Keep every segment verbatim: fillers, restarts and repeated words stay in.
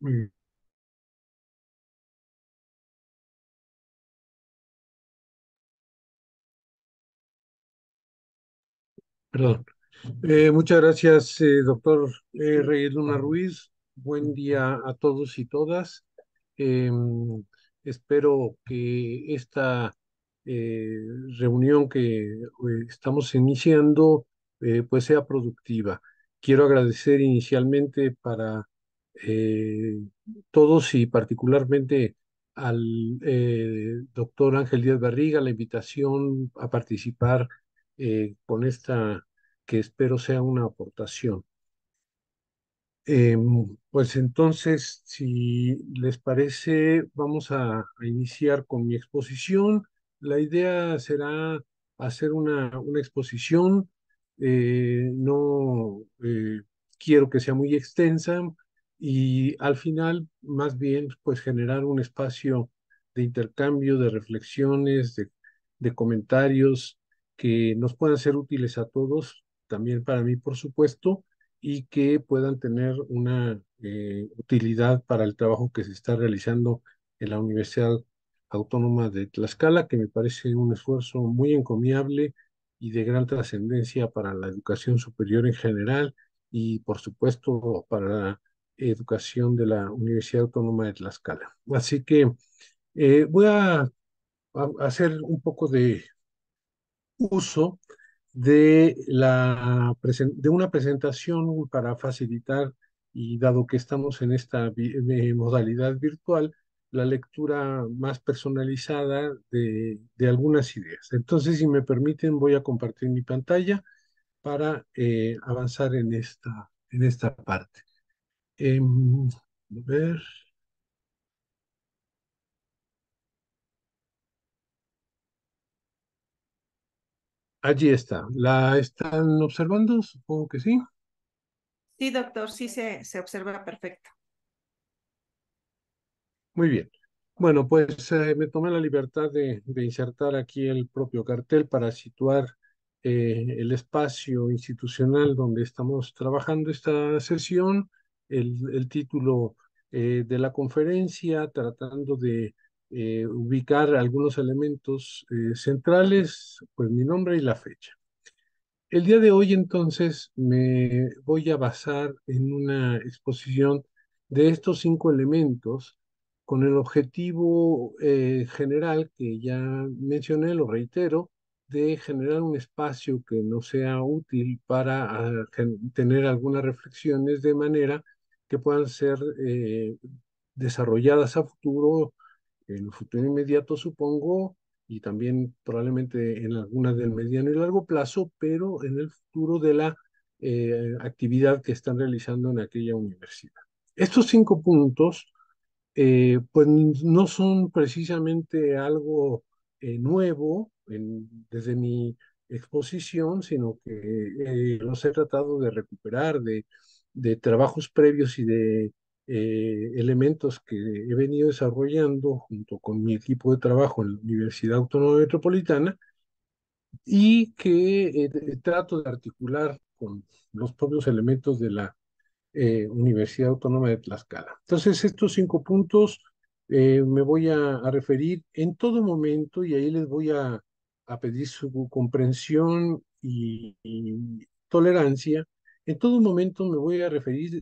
Mm, Perdón. Eh, muchas gracias, eh, doctor eh, Reyes Luna Ruiz. Buen día a todos y todas. Em, Espero que esta eh, reunión que eh, estamos iniciando eh, pues sea productiva. Quiero agradecer inicialmente para eh, todos y particularmente al eh, doctor Ángel Díaz Barriga la invitación a participar eh, con esta que espero sea una aportación. Em, pues entonces, si les parece, vamos a, a iniciar con mi exposición. La idea será hacer una, una exposición. Eh, no eh, quiero que sea muy extensa y al final, más bien, pues generar un espacio de intercambio, de reflexiones, de, de comentarios que nos puedan ser útiles a todos, también para mí, por supuesto, y que puedan tener una eh, utilidad para el trabajo que se está realizando en la Universidad Autónoma de Tlaxcala, que me parece un esfuerzo muy encomiable y de gran trascendencia para la educación superior en general y, por supuesto, para la educación de la Universidad Autónoma de Tlaxcala. Así que eh, voy a, a hacer un poco de uso de, la, presen- de una presentación para facilitar, y dado que estamos en esta vi- eh, modalidad virtual, la lectura más personalizada de, de algunas ideas. Entonces, si me permiten, voy a compartir mi pantalla para eh, avanzar en esta, en esta parte. Em, a ver, allí está. ¿La están observando? Supongo que sí. Sí, doctor, sí se, se observa perfecto. Muy bien. Bueno, pues eh, me tomé la libertad de, de insertar aquí el propio cartel para situar eh, el espacio institucional donde estamos trabajando esta sesión, el, el título eh, de la conferencia, tratando de eh, ubicar algunos elementos eh, centrales, pues mi nombre y la fecha. El día de hoy entonces me voy a basar en una exposición de estos cinco elementos con el objetivo eh, general que ya mencioné, lo reitero, de generar un espacio que nos sea útil para ah, gen- tener algunas reflexiones de manera que puedan ser eh, desarrolladas a futuro, en el futuro inmediato supongo, y también probablemente en algunas del mediano y largo plazo, pero en el futuro de la eh, actividad que están realizando en aquella universidad. Estos cinco puntos, eh, pues no son precisamente algo eh, nuevo en- desde mi exposición, sino que eh, los he tratado de recuperar de, de trabajos previos y de eh, elementos que he venido desarrollando junto con mi equipo de trabajo en la Universidad Autónoma Metropolitana y que eh, trato de articular con los propios elementos de la eh, Universidad Autónoma de Tlaxcala. Entonces, estos cinco puntos eh, me voy a, a referir en todo momento y ahí les voy a, a pedir su comprensión y, y tolerancia. En todo momento me voy a referir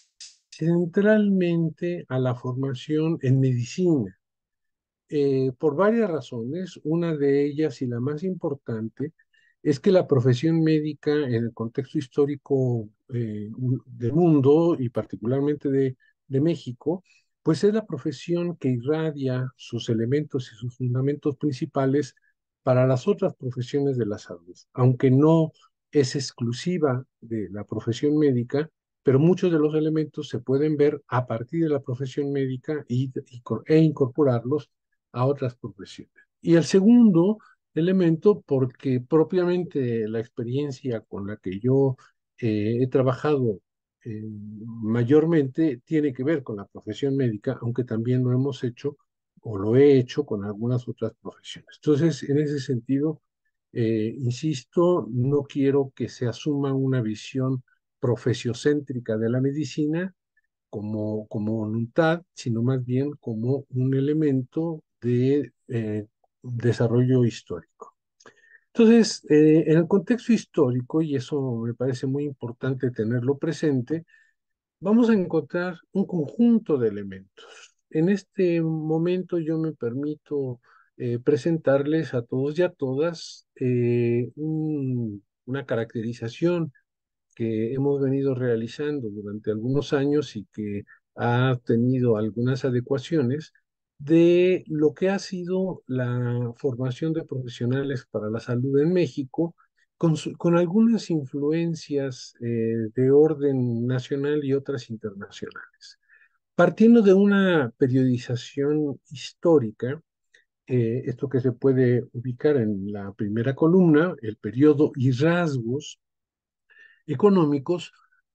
centralmente a la formación en medicina, eh, por varias razones. Una de ellas y la más importante es que la profesión médica en el contexto histórico eh, un- del mundo y particularmente de, de México, pues es la profesión que irradia sus elementos y sus fundamentos principales para las otras profesiones de la salud, aunque no es exclusiva de la profesión médica, pero muchos de los elementos se pueden ver a partir de la profesión médica y, y e incorporarlos a otras profesiones. Y el segundo elemento, porque propiamente la experiencia con la que yo eh, he trabajado eh, mayormente tiene que ver con la profesión médica, aunque también lo hemos hecho o lo he hecho con algunas otras profesiones. Entonces, en ese sentido, eh, insisto, no quiero que se asuma una visión profesiocéntrica de la medicina, como, como voluntad, sino más bien como un elemento de eh, desarrollo histórico. Entonces, eh, en el contexto histórico, y eso me parece muy importante tenerlo presente, vamos a encontrar un conjunto de elementos. En este momento yo me permito eh, presentarles a todos y a todas eh, un- una caracterización que hemos venido realizando durante algunos años y que ha tenido algunas adecuaciones de lo que ha sido la formación de profesionales para la salud en México, con, su- con algunas influencias eh, de orden nacional y otras internacionales. Partiendo de una periodización histórica, eh, esto que se puede ubicar en la primera columna, el periodo y rasgos económicos,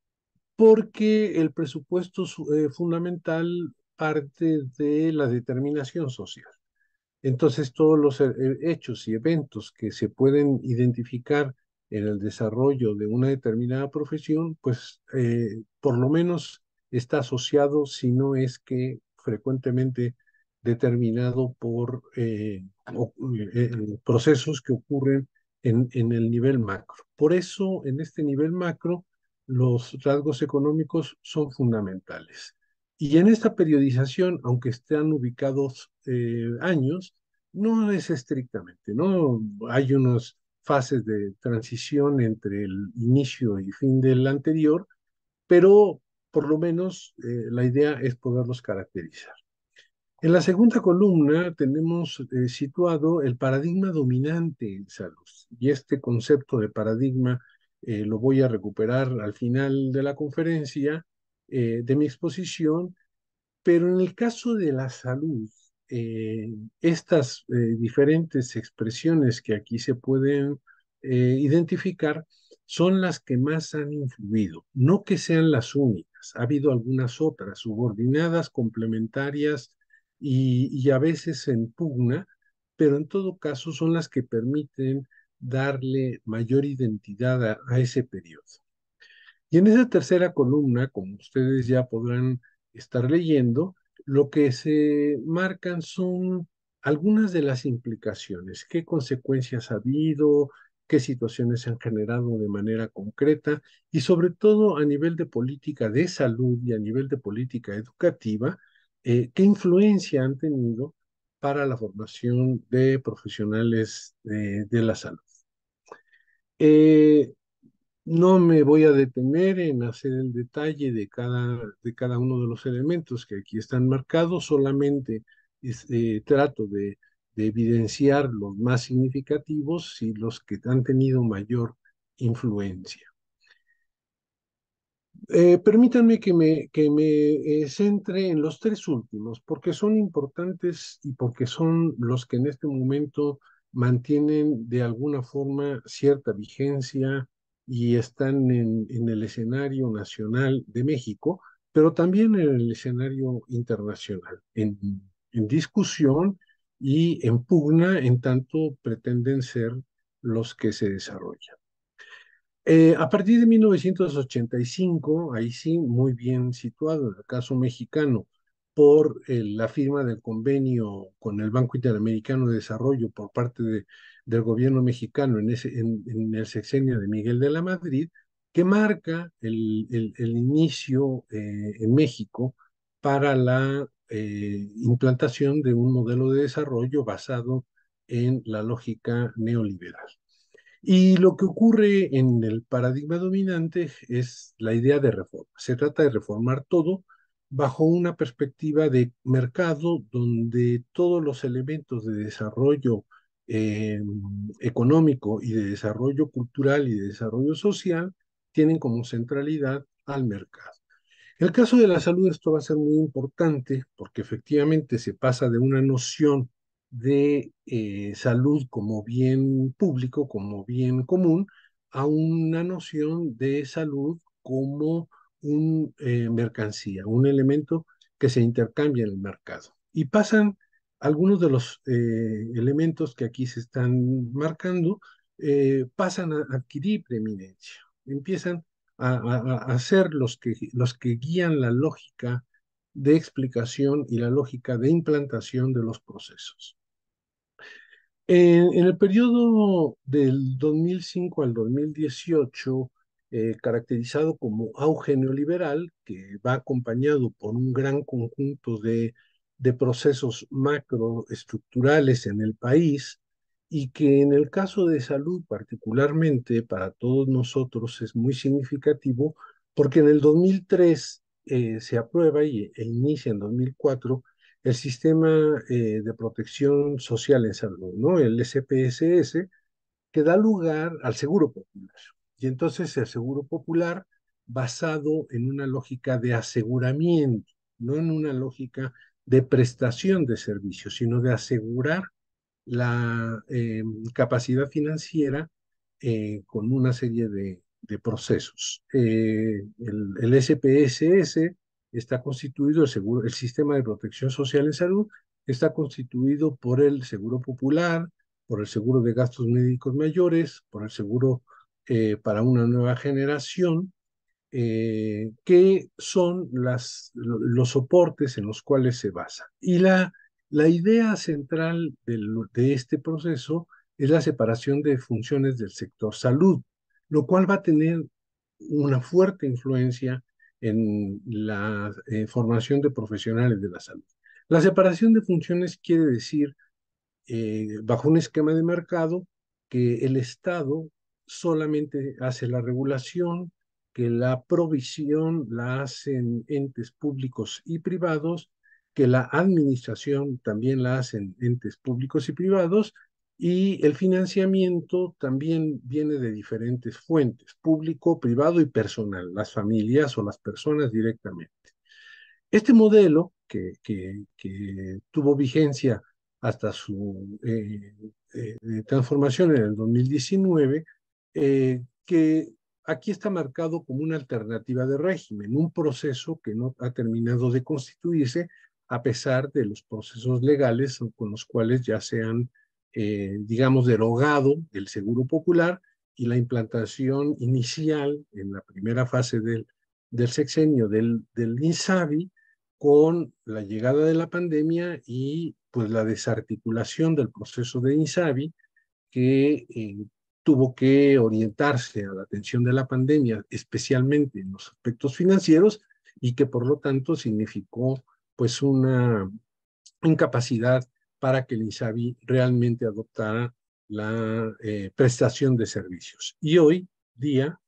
porque el presupuesto su- eh, fundamental parte de la determinación social. Entonces, todos los eh, hechos y eventos que se pueden identificar en el desarrollo de una determinada profesión, pues eh, por lo menos está asociado, si no es que frecuentemente determinado por eh, o- eh, eh, procesos que ocurren en, en el nivel macro. Por eso, en este nivel macro, los rasgos económicos son fundamentales. Y en esta periodización, aunque estén ubicados eh, años, no es estrictamente, ¿no? Hay unas fases de transición entre el inicio y fin del anterior, pero por lo menos eh, la idea es poderlos caracterizar. En la segunda columna tenemos eh, situado el paradigma dominante en salud. Y este concepto de paradigma eh, lo voy a recuperar al final de la conferencia, eh, de mi exposición, pero en el caso de la salud, eh, estas eh, diferentes expresiones que aquí se pueden eh, identificar son las que más han influido, no que sean las únicas. Ha habido algunas otras subordinadas, complementarias y, y a veces en pugna, pero en todo caso son las que permiten darle mayor identidad a, a ese periodo. Y en esa tercera columna, como ustedes ya podrán estar leyendo, lo que se marcan son algunas de las implicaciones, qué consecuencias ha habido, qué situaciones se han generado de manera concreta y sobre todo a nivel de política de salud y a nivel de política educativa, eh, qué influencia han tenido para la formación de profesionales eh, de la salud. Eh, no me voy a detener en hacer el detalle de cada, de cada uno de los elementos que aquí están marcados, solamente es- eh, trato de, de evidenciar los más significativos y los que han tenido mayor influencia. Eh, permítanme que me, que me eh, centre en los tres últimos, porque son importantes y porque son los que en este momento mantienen de alguna forma cierta vigencia y están en, en el escenario nacional de México, pero también en el escenario internacional, en, en discusión y en pugna en tanto pretenden ser los que se desarrollan. Eh, a partir de mil novecientos ochenta y cinco, ahí sí, muy bien situado en el caso mexicano, por eh, la firma del convenio con el Banco Interamericano de Desarrollo por parte de- del gobierno mexicano en, ese, en, en el sexenio de Miguel de la Madrid, que marca el, el- el inicio eh, en México para la eh, implantación de un modelo de desarrollo basado en la lógica neoliberal. Y lo que ocurre en el paradigma dominante es la idea de reforma. Se trata de reformar todo bajo una perspectiva de mercado donde todos los elementos de desarrollo eh, económico y de desarrollo cultural y de desarrollo social tienen como centralidad al mercado. En el caso de la salud esto va a ser muy importante porque efectivamente se pasa de una noción de eh, salud como bien público, como bien común, a una noción de salud como un eh, mercancía, un elemento que se intercambia en el mercado. Y pasan algunos de los eh, elementos que aquí se están marcando, eh, pasan a adquirir preeminencia, empiezan a, a, a ser los que, los que guían la lógica de explicación y la lógica de implantación de los procesos. En, en el periodo del dos mil cinco al dos mil dieciocho, eh, caracterizado como auge neoliberal, que va acompañado por un gran conjunto de, de procesos macroestructurales en el país, y que en el caso de salud particularmente para todos nosotros es muy significativo, porque en el dos mil tres eh, se aprueba y, e inicia en dos mil cuatro el sistema eh, de protección social en salud, ¿no? El S P S S, que da lugar al seguro popular. Y entonces el seguro popular basado en una lógica de aseguramiento, no en una lógica de prestación de servicios, sino de asegurar la eh, capacidad financiera eh, con una serie de, de procesos. Eh, el, el S P S S está constituido, el, seguro, el Sistema de Protección Social en Salud está constituido por el Seguro Popular, por el Seguro de Gastos Médicos Mayores, por el Seguro eh, para una Nueva Generación, eh, que son las, los soportes en los cuales se basa. Y la, la idea central del, de este proceso es la separación de funciones del sector salud, lo cual va a tener una fuerte influencia en la eh, formación de profesionales de la salud. La separación de funciones quiere decir eh, bajo un esquema de mercado que el Estado solamente hace la regulación, que la provisión la hacen entes públicos y privados, que la administración también la hacen entes públicos y privados, y el financiamiento también viene de diferentes fuentes, público, privado y personal, las familias o las personas directamente. Este modelo, que, que, que tuvo vigencia hasta su eh, eh, transformación en el dos mil diecinueve, eh, que aquí está marcado como una alternativa de régimen, un proceso que no ha terminado de constituirse a pesar de los procesos legales con los cuales ya se han, eh, digamos, derogado el Seguro Popular y la implantación inicial en la primera fase del, del sexenio del, del INSABI, con la llegada de la pandemia y pues la desarticulación del proceso de INSABI, que eh, tuvo que orientarse a la atención de la pandemia, especialmente en los aspectos financieros, y que por lo tanto significó pues una incapacidad para que el INSABI realmente adoptara la eh, prestación de servicios. Y hoy día,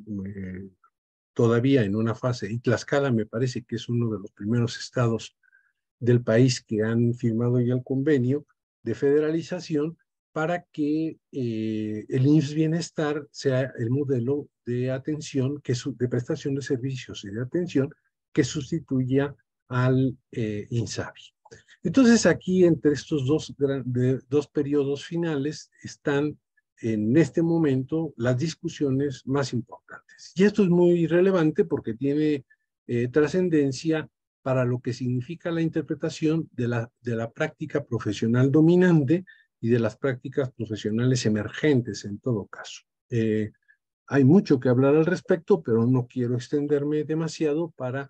eh, todavía en una fase, y Tlaxcala me parece que es uno de los primeros estados del país que han firmado ya el convenio de federalización para que eh, el I M S S Bienestar sea el modelo de atención, que su, de prestación de servicios y de atención que sustituya al eh, INSABI. Entonces aquí entre estos dos, de, dos periodos finales están en este momento las discusiones más importantes. Y esto es muy relevante porque tiene eh, trascendencia para lo que significa la interpretación de la, de la práctica profesional dominante y de las prácticas profesionales emergentes en todo caso. Eh, hay mucho que hablar al respecto, pero no quiero extenderme demasiado para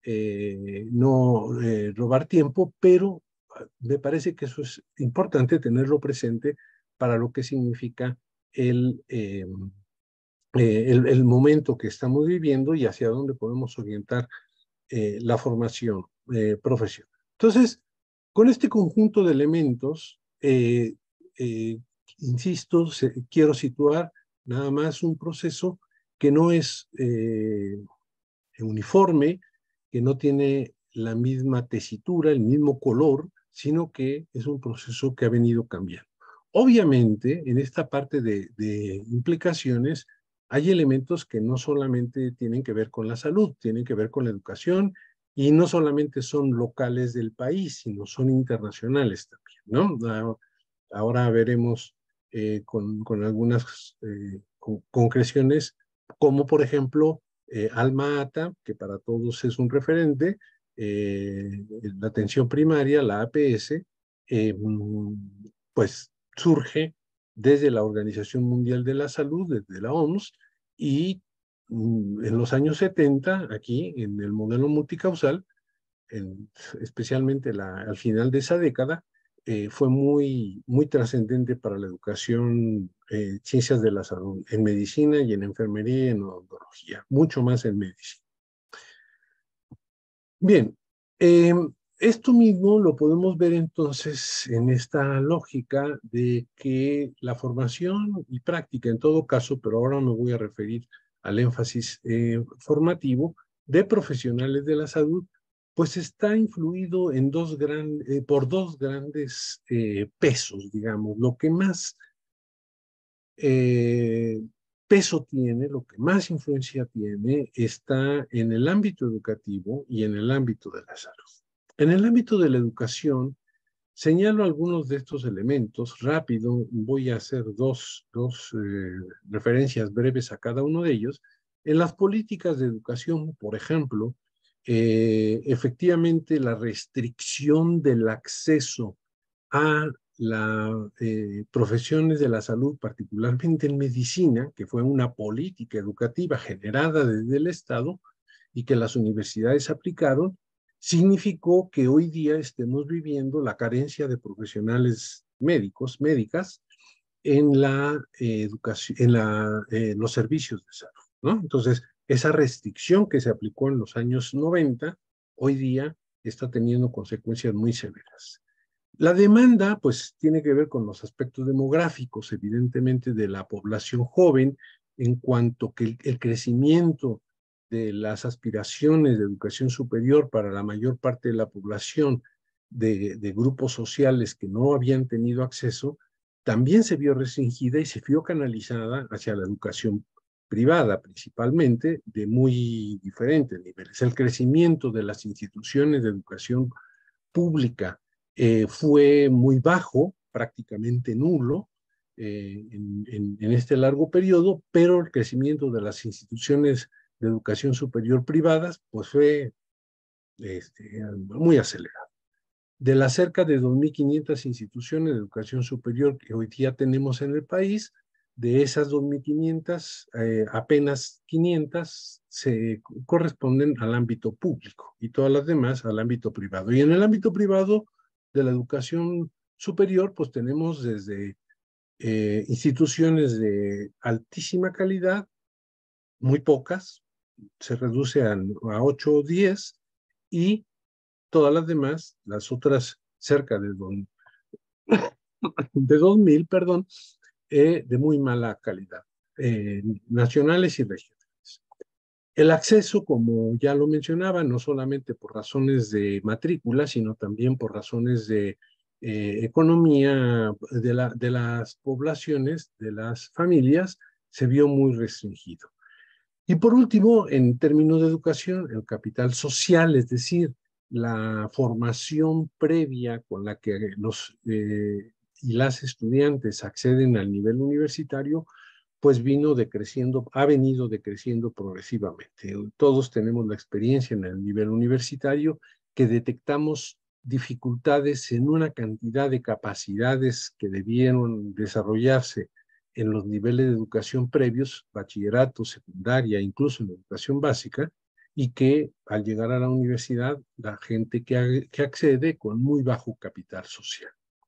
eh, no eh, robar tiempo, pero me parece que eso es importante tenerlo presente para lo que significa el, eh, eh, el, el momento que estamos viviendo y hacia dónde podemos orientar eh, la formación eh, profesional. Entonces, con este conjunto de elementos, eh, eh, insisto, se, quiero situar nada más un proceso que no es eh, uniforme, que no tiene la misma tesitura, el mismo color, sino que es un proceso que ha venido cambiando. Obviamente, en esta parte de, de implicaciones, hay elementos que no solamente tienen que ver con la salud, tienen que ver con la educación y no solamente son locales del país, sino son internacionales también, ¿no? Ahora veremos eh, con, con, algunas eh, con, concreciones, como por ejemplo eh, Alma Ata, que para todos es un referente, eh, la atención primaria, la A P S, eh, pues surge desde la Organización Mundial de la Salud, desde la O M S, y en los años setenta, aquí, en el modelo multicausal, en, especialmente la, al final de esa década, eh, fue muy, muy trascendente para la educación, eh, ciencias de la salud, en medicina y en enfermería y en odontología, mucho más en medicina. Bien, eh, esto mismo lo podemos ver entonces en esta lógica de que la formación y práctica en todo caso, pero ahora me voy a referir al énfasis eh, formativo de profesionales de la salud, pues está influido en dos gran, eh, por dos grandes eh, pesos, digamos. Lo que más eh, peso tiene, lo que más influencia tiene, está en el ámbito educativo y en el ámbito de la salud. En el ámbito de la educación, señalo algunos de estos elementos. Rápido, voy a hacer dos, dos eh, referencias breves a cada uno de ellos. En las políticas de educación, por ejemplo, eh, efectivamente la restricción del acceso a las eh, profesiones de la salud, particularmente en medicina, que fue una política educativa generada desde el Estado y que las universidades aplicaron, significó que hoy día estemos viviendo la carencia de profesionales médicos, médicas, en la eh, educación, en la, eh, los servicios de salud, ¿no? Entonces, esa restricción que se aplicó en los años noventa, hoy día está teniendo consecuencias muy severas. La demanda, pues, tiene que ver con los aspectos demográficos, evidentemente, de la población joven, en cuanto que el, el crecimiento de las aspiraciones de educación superior para la mayor parte de la población de, de grupos sociales que no habían tenido acceso, también se vio restringida y se vio canalizada hacia la educación privada, principalmente, de muy diferentes niveles. El crecimiento de las instituciones de educación pública eh, fue muy bajo, prácticamente nulo, eh, en, en, en este largo periodo, pero el crecimiento de las instituciones de educación superior privadas pues fue este, muy acelerado. De las cerca de dos mil quinientas instituciones de educación superior que hoy día tenemos en el país, de esas dos mil quinientas, eh, apenas quinientas se corresponden al ámbito público y todas las demás al ámbito privado. Y en el ámbito privado de la educación superior, pues tenemos desde eh, instituciones de altísima calidad, muy pocas, se reduce a, a ocho o diez, y todas las demás, las otras cerca de, don, de dos mil, perdón, eh, de muy mala calidad, eh, nacionales y regionales. El acceso, como ya lo mencionaba, no solamente por razones de matrícula, sino también por razones de eh, economía de, la, de las poblaciones, de las familias, se vio muy restringido. Y por último, en términos de educación, el capital social, es decir, la formación previa con la que los eh, y las estudiantes acceden al nivel universitario, pues vino decreciendo, ha venido decreciendo progresivamente. Todos tenemos la experiencia en el nivel universitario que detectamos dificultades en una cantidad de capacidades que debieron desarrollarse en los niveles de educación previos, bachillerato, secundaria, incluso en educación básica, y que al llegar a la universidad, la gente que, que accede con muy bajo capital social.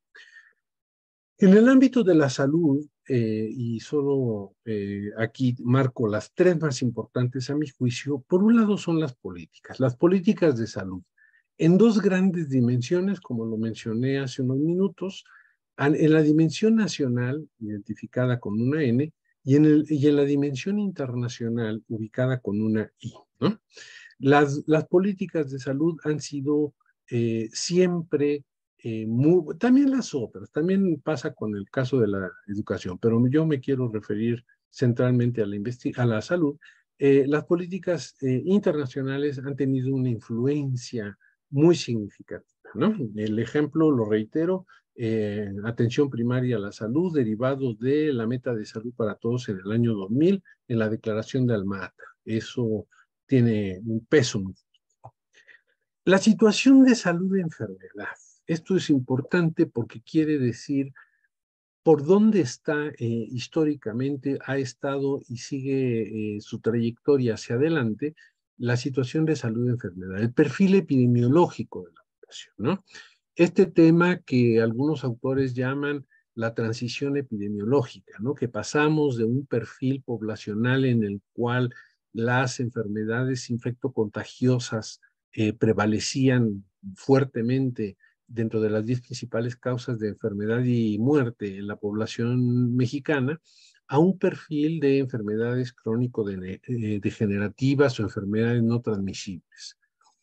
En el ámbito de la salud, eh, y solo eh, aquí marco las tres más importantes a mi juicio, por un lado son las políticas, las políticas de salud, en dos grandes dimensiones, como lo mencioné hace unos minutos, en la dimensión nacional, identificada con una N, y en, el, y en la dimensión internacional, ubicada con una I, ¿no? Las, las políticas de salud han sido eh, siempre eh, muy, también las otras, también pasa con el caso de la educación, pero yo me quiero referir centralmente a la, a la salud. Eh, las políticas eh, internacionales han tenido una influencia muy significativa, ¿no? El ejemplo, lo reitero, eh, atención primaria a la salud, derivado de la meta de salud para todos en el año dos mil, en la declaración de Alma-Ata. Eso tiene un peso muy fuerte. La situación de salud de enfermedad. Esto es importante porque quiere decir por dónde está eh, históricamente, ha estado y sigue eh, su trayectoria hacia adelante la situación de salud y enfermedad, el perfil epidemiológico de la población, ¿no? Este tema que algunos autores llaman la transición epidemiológica, ¿no? Que pasamos de un perfil poblacional en el cual las enfermedades infectocontagiosas eh, prevalecían fuertemente dentro de las diez principales causas de enfermedad y muerte en la población mexicana, a un perfil de enfermedades crónico-degenerativas o enfermedades no transmisibles.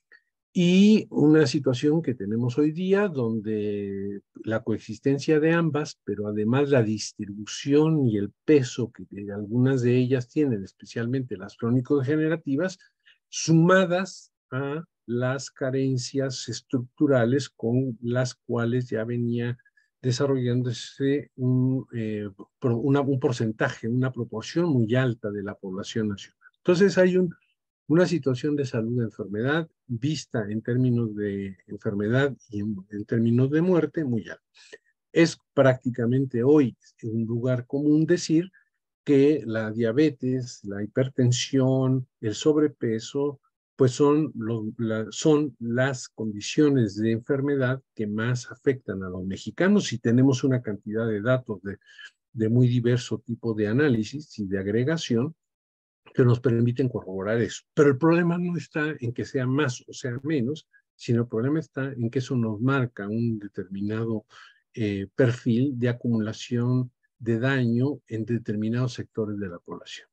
Y una situación que tenemos hoy día donde la coexistencia de ambas, pero además la distribución y el peso que algunas de ellas tienen, especialmente las crónico-degenerativas, sumadas a las carencias estructurales con las cuales ya venía desarrollándose un, eh, una, un porcentaje, una proporción muy alta de la población nacional. Entonces hay un una situación de salud de enfermedad vista en términos de enfermedad y en, en términos de muerte muy alta. Es prácticamente hoy un lugar común decir que la diabetes, la hipertensión, el sobrepeso, pues son, los, la, son las condiciones de enfermedad que más afectan a los mexicanos y tenemos una cantidad de datos de, de muy diverso tipo de análisis y de agregación que nos permiten corroborar eso. Pero el problema no está en que sea más o sea menos, sino el problema está en que eso nos marca un determinado eh, perfil de acumulación de daño en determinados sectores de la población.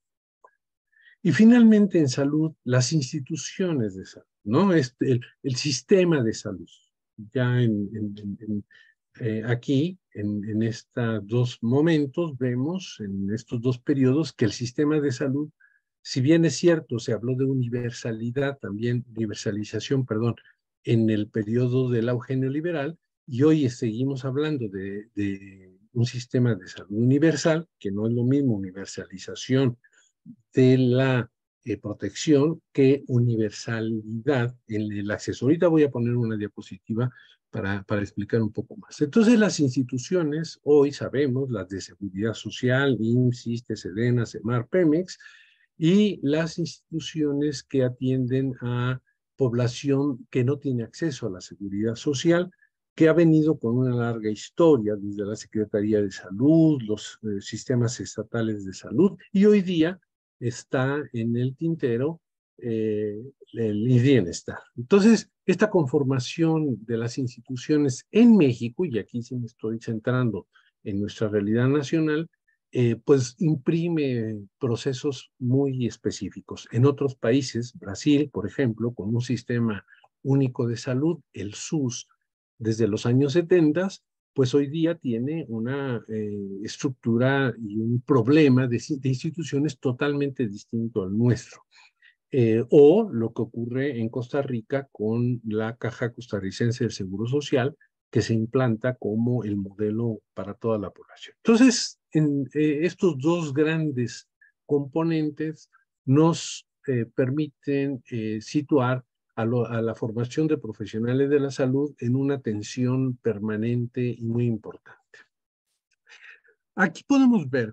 Y finalmente en salud, las instituciones de salud, ¿no? Este, el, el sistema de salud. Ya en, en, en, eh, aquí, en, en estos dos momentos, vemos en estos dos periodos que el sistema de salud, si bien es cierto, se habló de universalidad, también universalización, perdón, en el periodo del auge neoliberal, y hoy seguimos hablando de, de un sistema de salud universal, que no es lo mismo universalización de la eh, protección que universalidad en el acceso. Ahorita voy a poner una diapositiva para, para explicar un poco más. Entonces, las instituciones, hoy sabemos, las de Seguridad Social, I M S S, ISSSTE, SEDENA, SEMAR, PEMEX, y las instituciones que atienden a población que no tiene acceso a la seguridad social, que ha venido con una larga historia desde la Secretaría de Salud, los eh, sistemas estatales de salud, y hoy día está en el tintero eh, el bienestar. Entonces, esta conformación de las instituciones en México, y aquí sí me estoy centrando en nuestra realidad nacional, eh, pues imprime procesos muy específicos. En otros países, Brasil, por ejemplo, con un sistema único de salud, el S U S, desde los años setenta, pues hoy día tiene una eh, estructura y un problema de, de instituciones totalmente distinto al nuestro. Eh, o lo que ocurre en Costa Rica con la Caja Costarricense del Seguro Social, que se implanta como el modelo para toda la población. Entonces, en, eh, estos dos grandes componentes nos eh, permiten eh, situar a, lo, a la formación de profesionales de la salud en una atención permanente y muy importante. Aquí podemos ver,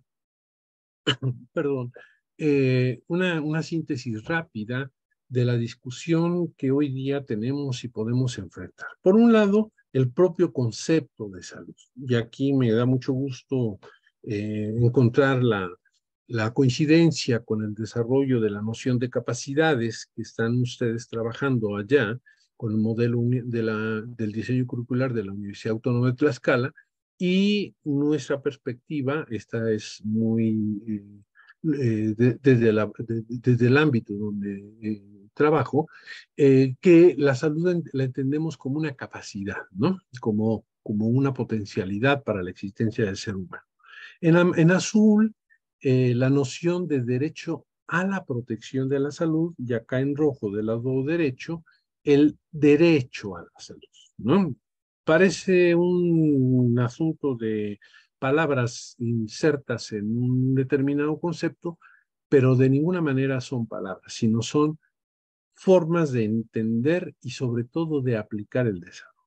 perdón, eh, una, una síntesis rápida de la discusión que hoy día tenemos y podemos enfrentar. Por un lado, el propio concepto de salud. Y aquí me da mucho gusto eh, encontrar la, la coincidencia con el desarrollo de la noción de capacidades que están ustedes trabajando allá con el modelo de la, del diseño curricular de la Universidad Autónoma de Tlaxcala y nuestra perspectiva, esta es muy... Eh, eh, de, desde, la, de, desde el ámbito donde eh, trabajo, eh, que la salud en, la entendemos como una capacidad, ¿no? Como, como una potencialidad para la existencia del ser humano. En, en azul, eh, la noción de derecho a la protección de la salud, y acá en rojo del lado derecho, el derecho a la salud, ¿no? Parece un asunto de palabras insertas en un determinado concepto, pero de ninguna manera son palabras, sino son formas de entender y sobre todo de aplicar el desarrollo.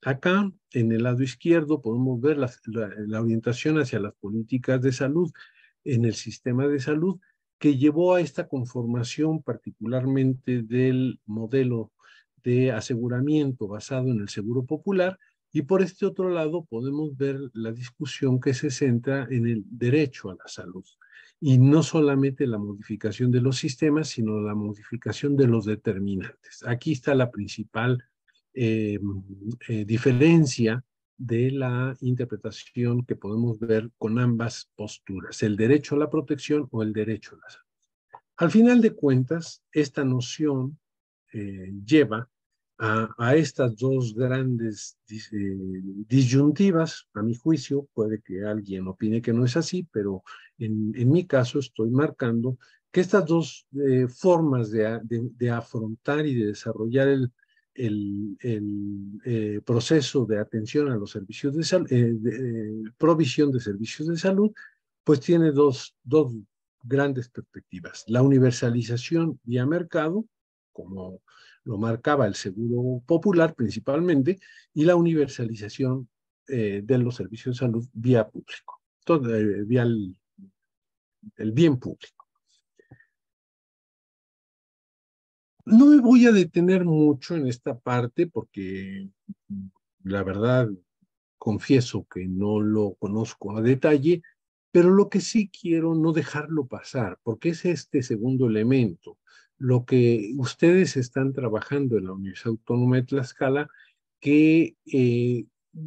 Acá, en el lado izquierdo, podemos ver la, la, la orientación hacia las políticas de salud en el sistema de salud que llevó a esta conformación particularmente del modelo de aseguramiento basado en el seguro popular, y por este otro lado podemos ver la discusión que se centra en el derecho a la salud, y no solamente la modificación de los sistemas, sino la modificación de los determinantes. Aquí está la principal eh, eh, diferencia de la interpretación que podemos ver con ambas posturas, el derecho a la protección o el derecho a la salud. Al final de cuentas, esta noción eh, lleva a, a, estas dos grandes dis, eh, disyuntivas, a mi juicio, puede que alguien opine que no es así, pero en, en mi caso estoy marcando que estas dos eh, formas de, de, de afrontar y de desarrollar el, el, el eh, proceso de atención a los servicios de salud, eh, de, eh, provisión de servicios de salud, pues tiene dos, dos grandes perspectivas. La universalización vía mercado, como lo marcaba el seguro popular principalmente, y la universalización eh, de los servicios de salud vía público, todo, eh, vía el, el bien público. No me voy a detener mucho en esta parte porque la verdad confieso que no lo conozco a detalle, pero lo que sí quiero no dejarlo pasar, porque es este segundo elemento, lo que ustedes están trabajando en la Universidad Autónoma de Tlaxcala, que eh,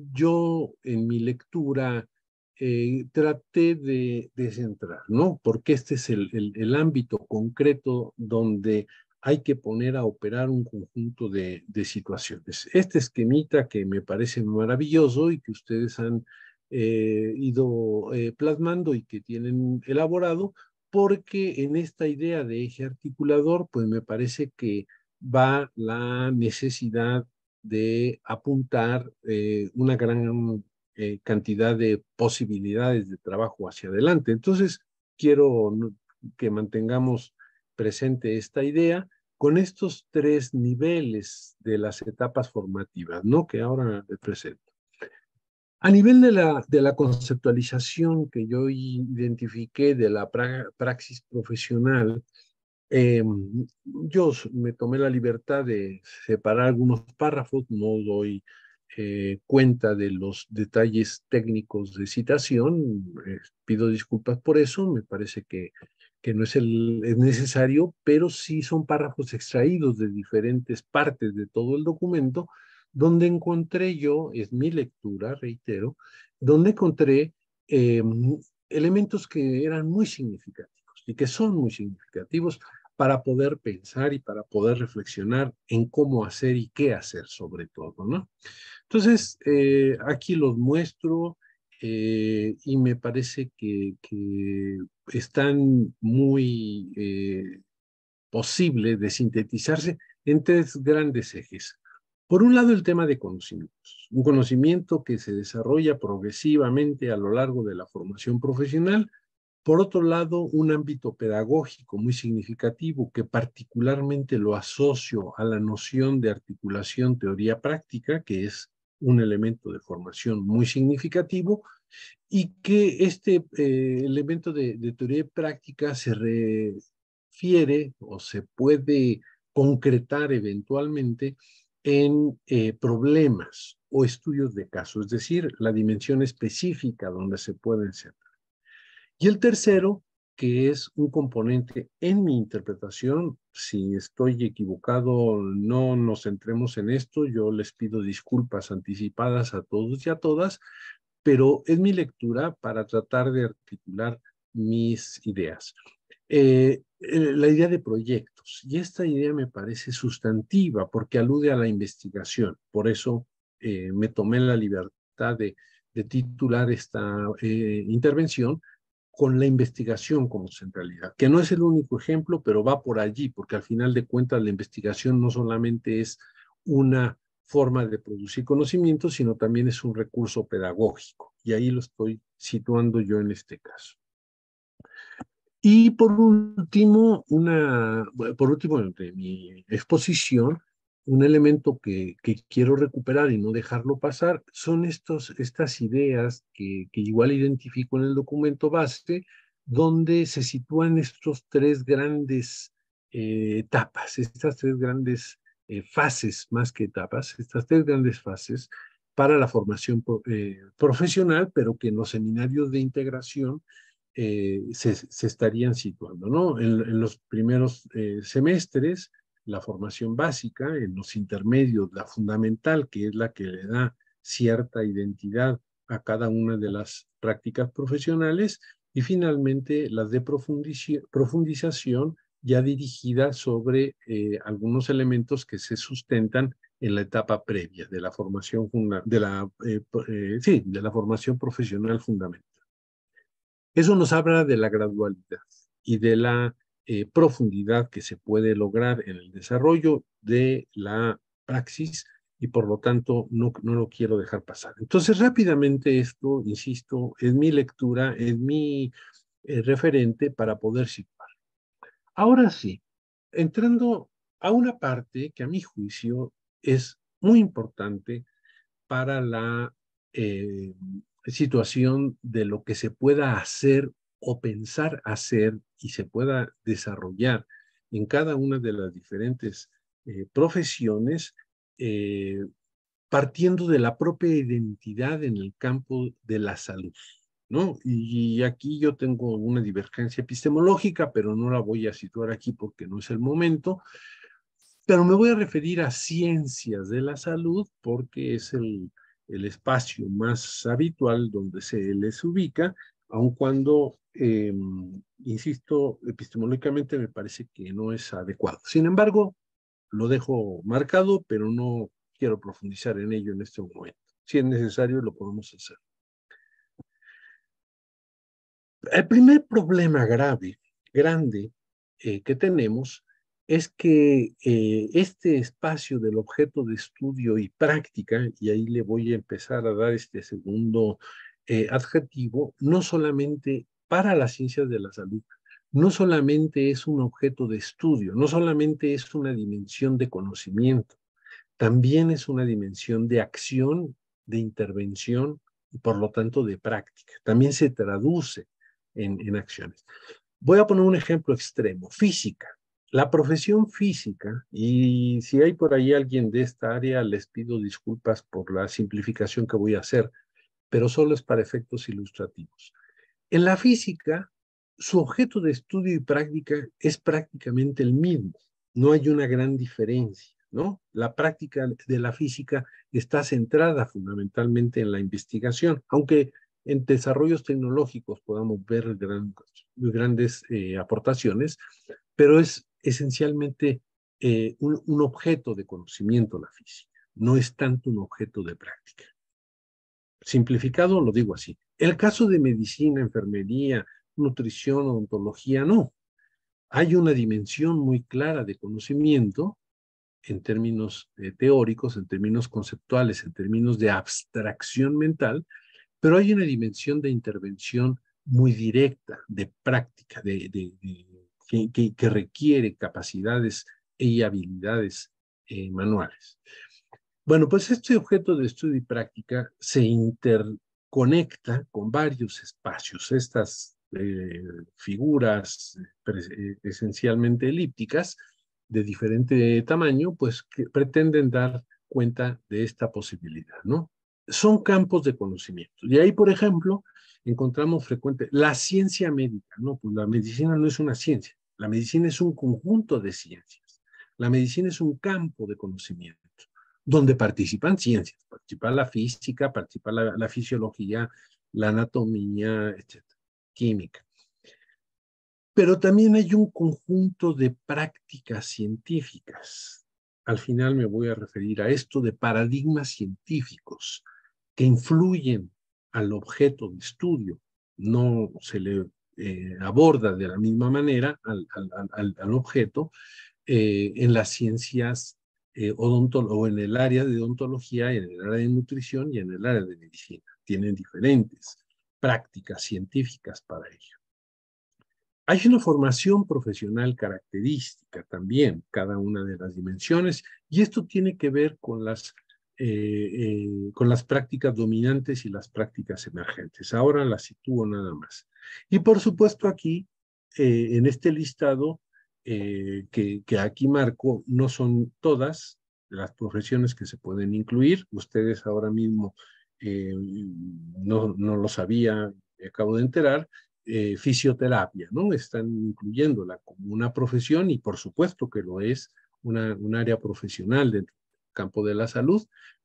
yo en mi lectura eh, traté de, de centrar, ¿no? Porque este es el, el, el ámbito concreto donde hay que poner a operar un conjunto de, de situaciones. Este esquemita que me parece maravilloso y que ustedes han eh, ido eh, plasmando y que tienen elaborado, porque en esta idea de eje articulador, pues me parece que va la necesidad de apuntar eh, una gran eh, cantidad de posibilidades de trabajo hacia adelante. Entonces, quiero que mantengamos presente esta idea con estos tres niveles de las etapas formativas, ¿no? Que ahora les presento. A nivel de la, de la conceptualización que yo identifiqué de la pra, praxis profesional, eh, yo me tomé la libertad de separar algunos párrafos, no doy eh, cuenta de los detalles técnicos de citación, eh, pido disculpas por eso, me parece que, que no es, el, es necesario, pero sí son párrafos extraídos de diferentes partes de todo el documento, donde encontré yo, es mi lectura, reitero, donde encontré eh, elementos que eran muy significativos y que son muy significativos para poder pensar y para poder reflexionar en cómo hacer y qué hacer sobre todo, ¿no? Entonces, eh, aquí los muestro eh, y me parece que, que están muy eh, posibles de sintetizarse en tres grandes ejes. Por un lado, el tema de conocimientos, un conocimiento que se desarrolla progresivamente a lo largo de la formación profesional. Por otro lado, un ámbito pedagógico muy significativo que particularmente lo asocio a la noción de articulación teoría-práctica, que es un elemento de formación muy significativo, y que este eh, elemento de, de teoría y práctica se refiere o se puede concretar eventualmente en eh, problemas o estudios de caso, es decir, la dimensión específica donde se pueden ser. Y el tercero, que es un componente en mi interpretación, si estoy equivocado, no nos centremos en esto, yo les pido disculpas anticipadas a todos y a todas, pero es mi lectura para tratar de articular mis ideas. Eh, la idea de proyectos, y esta idea me parece sustantiva porque alude a la investigación, por eso eh, me tomé la libertad de, de titular esta eh, intervención con la investigación como centralidad, que no es el único ejemplo, pero va por allí, porque al final de cuentas la investigación no solamente es una forma de producir conocimiento, sino también es un recurso pedagógico, y ahí lo estoy situando yo en este caso. Y por último, una, por último, de mi exposición, un elemento que, que quiero recuperar y no dejarlo pasar son estos, estas ideas que, que igual identifico en el documento base, donde se sitúan estos tres grandes eh, etapas, estas tres grandes eh, fases, más que etapas, estas tres grandes fases para la formación eh, profesional, pero que en los seminarios de integración eh, se, se, estarían situando, ¿no? En, en los primeros eh, semestres, la formación básica, en los intermedios, la fundamental, que es la que le da cierta identidad a cada una de las prácticas profesionales, y finalmente las de profundización ya dirigidas sobre eh, algunos elementos que se sustentan en la etapa previa de la formación, de la, eh, eh, sí, de la formación profesional fundamental. Eso nos habla de la gradualidad y de la eh, profundidad que se puede lograr en el desarrollo de la praxis y por lo tanto no, no lo quiero dejar pasar. Entonces rápidamente esto, insisto, es mi lectura, es mi eh, referente para poder situar. Ahora sí, entrando a una parte que a mi juicio es muy importante para la eh, situación de lo que se pueda hacer o pensar hacer y se pueda desarrollar en cada una de las diferentes eh, profesiones, eh, partiendo de la propia identidad en el campo de la salud, ¿no? Y aquí yo tengo una divergencia epistemológica, pero no la voy a situar aquí porque no es el momento, pero me voy a referir a ciencias de la salud porque es el, el espacio más habitual donde se les ubica, aun cuando, eh, insisto, epistemológicamente me parece que no es adecuado. Sin embargo, lo dejo marcado, pero no quiero profundizar en ello en este momento. Si es necesario, lo podemos hacer. El primer problema grave, grande, eh, que tenemos es que eh, este espacio del objeto de estudio y práctica, y ahí le voy a empezar a dar este segundo eh, adjetivo, no solamente para las ciencias de la salud, no solamente es un objeto de estudio, no solamente es una dimensión de conocimiento, también es una dimensión de acción, de intervención y por lo tanto de práctica. También se traduce en, en acciones. Voy a poner un ejemplo extremo, física. La profesión física, y si hay por ahí alguien de esta área, les pido disculpas por la simplificación que voy a hacer, pero solo es para efectos ilustrativos. En la física, su objeto de estudio y práctica es prácticamente el mismo. No hay una gran diferencia, ¿no? La práctica de la física está centrada fundamentalmente en la investigación, aunque en desarrollos tecnológicos podamos ver gran, grandes eh, aportaciones, pero es esencialmente eh, un, un objeto de conocimiento la física, no es tanto un objeto de práctica. Simplificado lo digo así. El caso de medicina, enfermería, nutrición, odontología, no. Hay una dimensión muy clara de conocimiento en términos eh, teóricos, en términos conceptuales, en términos de abstracción mental, pero hay una dimensión de intervención muy directa, de práctica, de, de, de, que, que, que, requiere capacidades y habilidades eh, manuales. Bueno, pues este objeto de estudio y práctica se interconecta con varios espacios. Estas eh, figuras eh, esencialmente elípticas de diferente tamaño, pues que pretenden dar cuenta de esta posibilidad, ¿no? Son campos de conocimiento. Y ahí, por ejemplo, encontramos frecuente la ciencia médica, ¿no? Pues la medicina no es una ciencia, la medicina es un conjunto de ciencias. La medicina es un campo de conocimiento donde participan ciencias, participa la física, participa la, la fisiología, la anatomía, etcétera, química. Pero también hay un conjunto de prácticas científicas. Al final me voy a referir a esto de paradigmas científicos que influyen al objeto de estudio. No se le eh, aborda de la misma manera al, al, al, al objeto eh, en las ciencias eh, o en el área de odontología, en el área de nutrición y en el área de medicina. Tienen diferentes prácticas científicas para ello. Hay una formación profesional característica también, cada una de las dimensiones, y esto tiene que ver con las, eh, eh, con las prácticas dominantes y las prácticas emergentes. Ahora las sitúo nada más. Y por supuesto aquí, eh, en este listado eh, que, que aquí marco, no son todas las profesiones que se pueden incluir. Ustedes ahora mismo eh, no, no lo sabía, me acabo de enterar, eh, fisioterapia, ¿no? Están incluyéndola como una profesión y por supuesto que lo es una, un área profesional dentro del campo de la salud,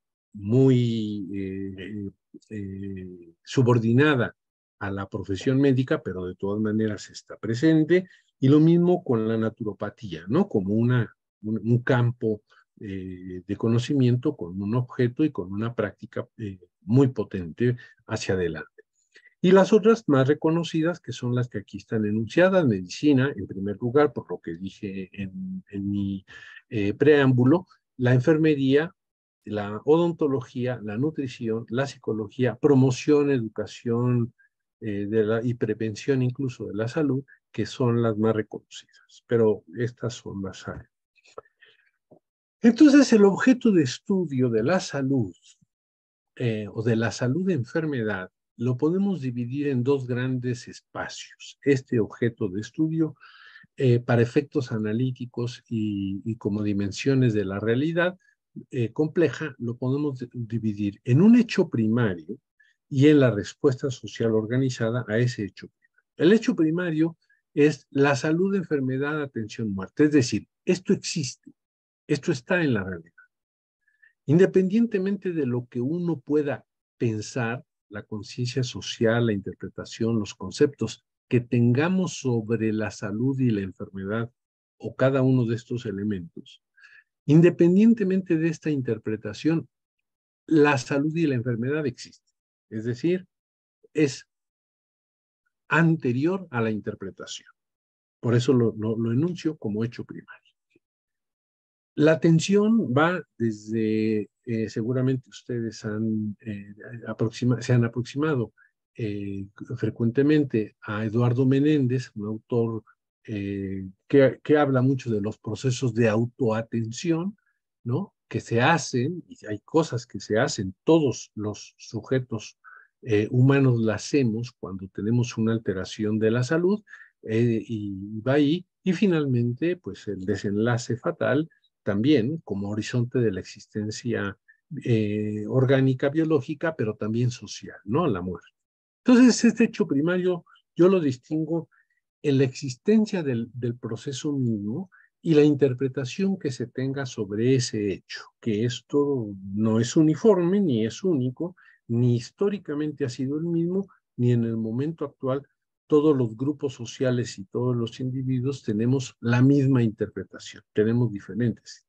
muy eh, eh, subordinada a la profesión médica, pero de todas maneras está presente, y lo mismo con la naturopatía, ¿no? Como una, un, un campo eh, de conocimiento con un objeto y con una práctica eh, muy potente hacia adelante. Y las otras más reconocidas, que son las que aquí están enunciadas, medicina, en primer lugar, por lo que dije en, en mi eh, preámbulo, la enfermería, la odontología, la nutrición, la psicología, promoción, educación eh, de la, y prevención incluso de la salud, que son las más reconocidas. Pero estas son las áreas. Entonces, el objeto de estudio de la salud eh, o de la salud de enfermedad lo podemos dividir en dos grandes espacios. Este objeto de estudio eh, para efectos analíticos y, y, como dimensiones de la realidad eh, compleja, lo podemos dividir en un hecho primario y en la respuesta social organizada a ese hecho primario. El hecho primario es la salud, enfermedad, atención, muerte. Es decir, esto existe, esto está en la realidad. Independientemente de lo que uno pueda pensar, la conciencia social, la interpretación, los conceptos que tengamos sobre la salud y la enfermedad o cada uno de estos elementos, independientemente de esta interpretación, la salud y la enfermedad existen. Es decir, es anterior a la interpretación. Por eso lo, lo, lo enuncio como hecho primario. La atención va desde, eh, seguramente ustedes han, eh, aproxima, se han aproximado eh, frecuentemente a Eduardo Menéndez, un autor eh, que, que habla mucho de los procesos de autoatención, ¿no? Que se hacen, y hay cosas que se hacen, todos los sujetos eh, humanos las hacemos cuando tenemos una alteración de la salud, eh, y va ahí, y finalmente, pues el desenlace fatal también como horizonte de la existencia eh, orgánica, biológica, pero también social, ¿no? La muerte. Entonces, este hecho primario yo lo distingo en la existencia del, del proceso mismo y la interpretación que se tenga sobre ese hecho, que esto no es uniforme, ni es único, ni históricamente ha sido el mismo, ni en el momento actual todos los grupos sociales y todos los individuos tenemos la misma interpretación, tenemos diferentes.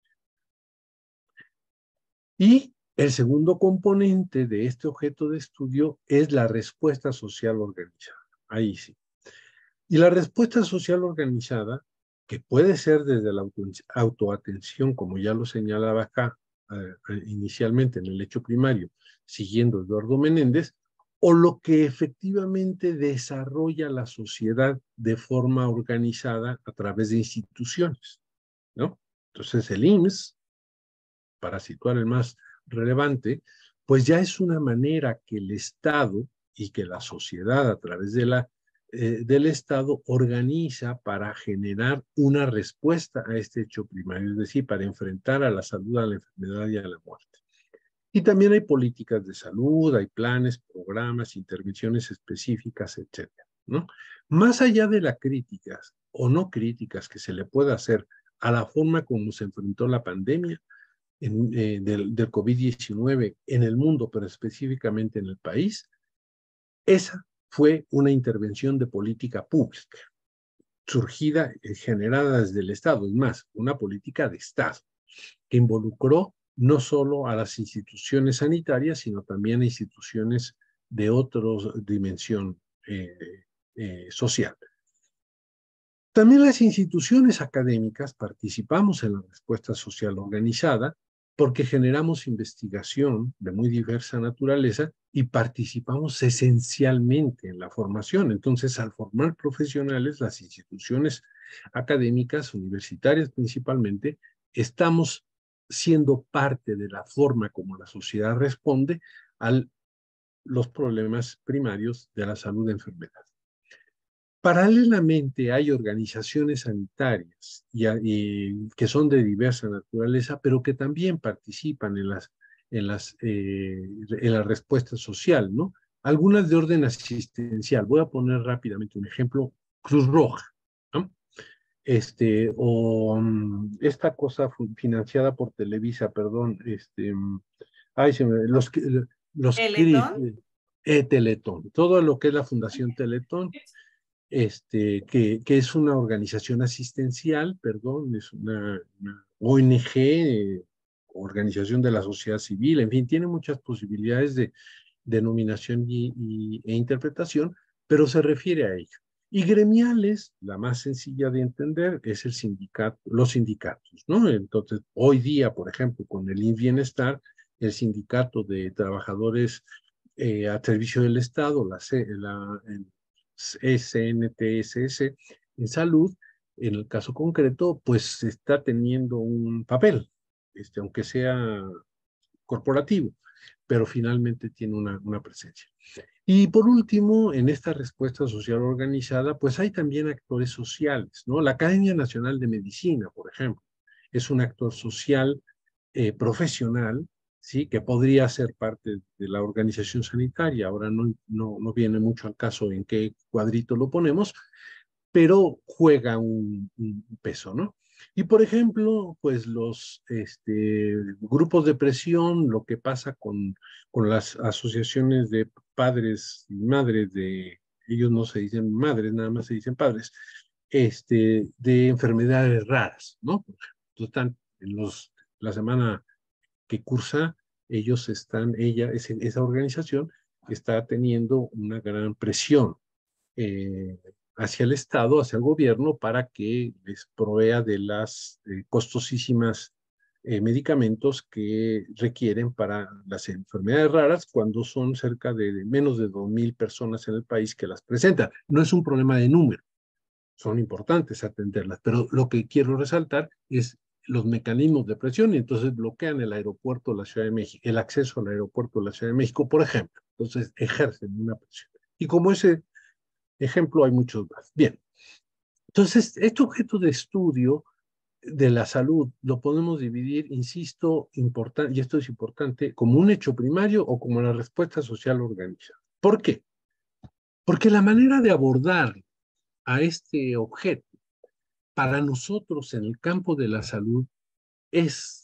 Y el segundo componente de este objeto de estudio es la respuesta social organizada. Ahí sí. Y la respuesta social organizada, que puede ser desde la auto, autoatención, como ya lo señalaba acá eh, inicialmente en el hecho primario, siguiendo Eduardo Menéndez, o lo que efectivamente desarrolla la sociedad de forma organizada a través de instituciones, ¿no? Entonces el I M S S, para situar el más relevante, pues ya es una manera que el Estado y que la sociedad a través de la, eh, del Estado organiza para generar una respuesta a este hecho primario, es decir, para enfrentar a la salud, a la enfermedad y a la muerte. Y también hay políticas de salud, hay planes, programas, intervenciones específicas, etcétera, ¿no? Más allá de las críticas o no críticas que se le pueda hacer a la forma como se enfrentó la pandemia en, eh, del, del COVID diecinueve en el mundo, pero específicamente en el país, esa fue una intervención de política pública, surgida, eh, generada desde el Estado, es más, una política de Estado, que involucró no solo a las instituciones sanitarias, sino también a instituciones de otra dimensión eh, eh, social. También las instituciones académicas participamos en la respuesta social organizada porque generamos investigación de muy diversa naturaleza y participamos esencialmente en la formación. Entonces, al formar profesionales, las instituciones académicas, universitarias principalmente, estamos siendo parte de la forma como la sociedad responde a los problemas primarios de la salud de enfermedad. Paralelamente hay organizaciones sanitarias y, y, que son de diversa naturaleza, pero que también participan en, las, en, las, eh, en la respuesta social, ¿no? Algunas de orden asistencial. Voy a poner rápidamente un ejemplo. Cruz Roja, ¿no? Este, o um, esta cosa financiada por Televisa, perdón, este, um, ay, se me, los, los C R I Teletón. F, eh, Teletón, todo lo que es la Fundación Teletón, este, que, que es una organización asistencial, perdón, es una, una O N G, eh, organización de la sociedad civil, en fin, tiene muchas posibilidades de denominación y, y, e interpretación, pero se refiere a ello. Y gremiales, la más sencilla de entender, es el sindicato, los sindicatos, ¿no? Entonces, hoy día, por ejemplo, con el InBienestar, el sindicato de trabajadores eh, a servicio del Estado, la, la, S N T S S en salud, en el caso concreto, pues está teniendo un papel, este, aunque sea corporativo, pero finalmente tiene una, una presencia. Y por último, en esta respuesta social organizada, pues hay también actores sociales, ¿no? La Academia Nacional de Medicina, por ejemplo, es un actor social eh, profesional, ¿sí? Que podría ser parte de la organización sanitaria. Ahora no, no, no viene mucho al caso en qué cuadrito lo ponemos, pero juega un, un peso, ¿no? Y por ejemplo, pues los este, grupos de presión, lo que pasa con, con las asociaciones de padres y madres de, ellos no se dicen madres, nada más se dicen padres, este, de enfermedades raras, ¿no? Entonces están en los, la semana que cursa, ellos están, ella, ese, esa organización está teniendo una gran presión eh, hacia el Estado, hacia el gobierno, para que les provea de las eh, costosísimas eh, medicamentos que requieren para las enfermedades raras, cuando son cerca de, de menos de dos mil personas en el país que las presentan. No es un problema de número, son importantes atenderlas, pero lo que quiero resaltar es los mecanismos de presión y entonces bloquean el aeropuerto de la Ciudad de México, el acceso al aeropuerto de la Ciudad de México, por ejemplo. Entonces ejercen una presión. Y como ese ejemplo, hay muchos más. Bien, entonces, este objeto de estudio de la salud lo podemos dividir, insisto, importante, y esto es importante, como un hecho primario o como la respuesta social organizada. ¿Por qué? Porque la manera de abordar a este objeto para nosotros en el campo de la salud es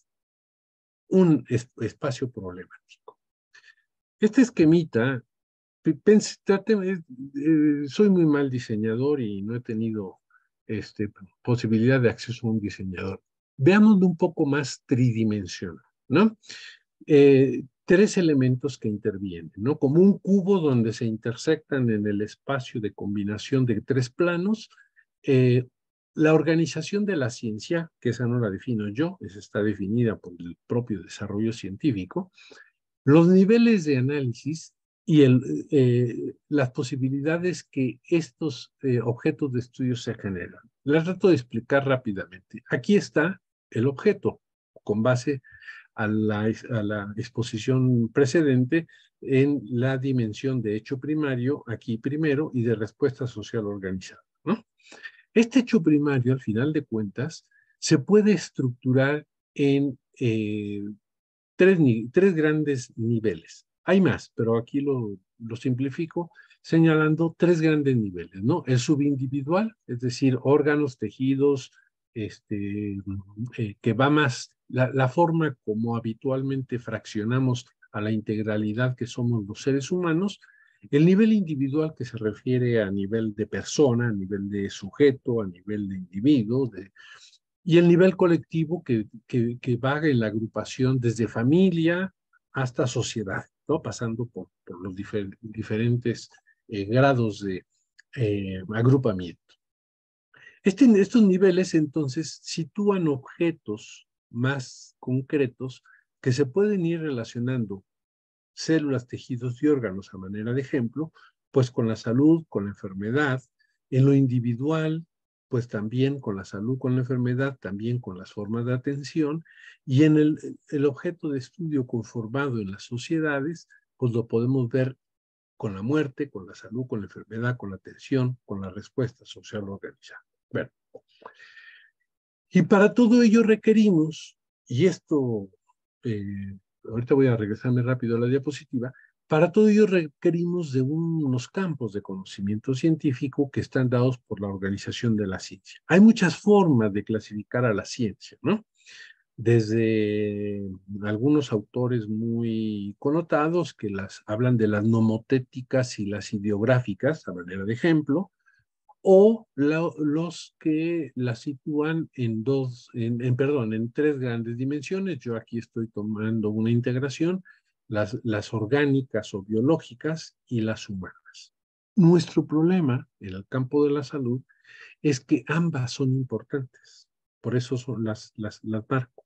un es, espacio problemático. Este esquemita, pense, trate, eh, soy muy mal diseñador y no he tenido este, posibilidad de acceso a un diseñador. Veámoslo un poco más tridimensional, ¿no? Eh, tres elementos que intervienen, ¿no? Como un cubo donde se intersectan en el espacio de combinación de tres planos. Eh, la organización de la ciencia, que esa no la defino yo, esa está definida por el propio desarrollo científico, los niveles de análisis y el, eh, las posibilidades que estos eh, objetos de estudio se generan. Les trato de explicar rápidamente. Aquí está el objeto, con base a la, a la exposición precedente en la dimensión de hecho primario, aquí primero, y de respuesta social organizada, ¿no? Este hecho primario, al final de cuentas, se puede estructurar en eh, tres, tres grandes niveles. Hay más, pero aquí lo, lo simplifico señalando tres grandes niveles, ¿no? El subindividual, es decir, órganos, tejidos, este, eh, que va más, la, la forma como habitualmente fraccionamos a la integralidad que somos los seres humanos, el nivel individual que se refiere a nivel de persona, a nivel de sujeto, a nivel de individuo, de, y el nivel colectivo que, que, que va en la agrupación desde familia hasta sociedad, ¿no? Pasando por, por los difer diferentes eh, grados de eh, agrupamiento. Este, estos niveles entonces sitúan objetos más concretos que se pueden ir relacionando células, tejidos y órganos a manera de ejemplo, pues con la salud, con la enfermedad, en lo individual, pues también con la salud, con la enfermedad, también con las formas de atención, y en el, el objeto de estudio conformado en las sociedades, pues lo podemos ver con la muerte, con la salud, con la enfermedad, con la atención, con la respuesta social organizada. Bueno, y para todo ello requerimos, y esto, eh, ahorita voy a regresarme rápido a la diapositiva, para todo ello requerimos de unos campos de conocimiento científico que están dados por la organización de la ciencia. Hay muchas formas de clasificar a la ciencia, ¿no? Desde algunos autores muy connotados que las hablan de las nomotéticas y las ideográficas, a manera de ejemplo, o la, los que la sitúan en dos, en, en, perdón, en tres grandes dimensiones. Yo aquí estoy tomando una integración, las, las orgánicas o biológicas y las humanas. Nuestro problema en el campo de la salud es que ambas son importantes, por eso son las, las, las marco.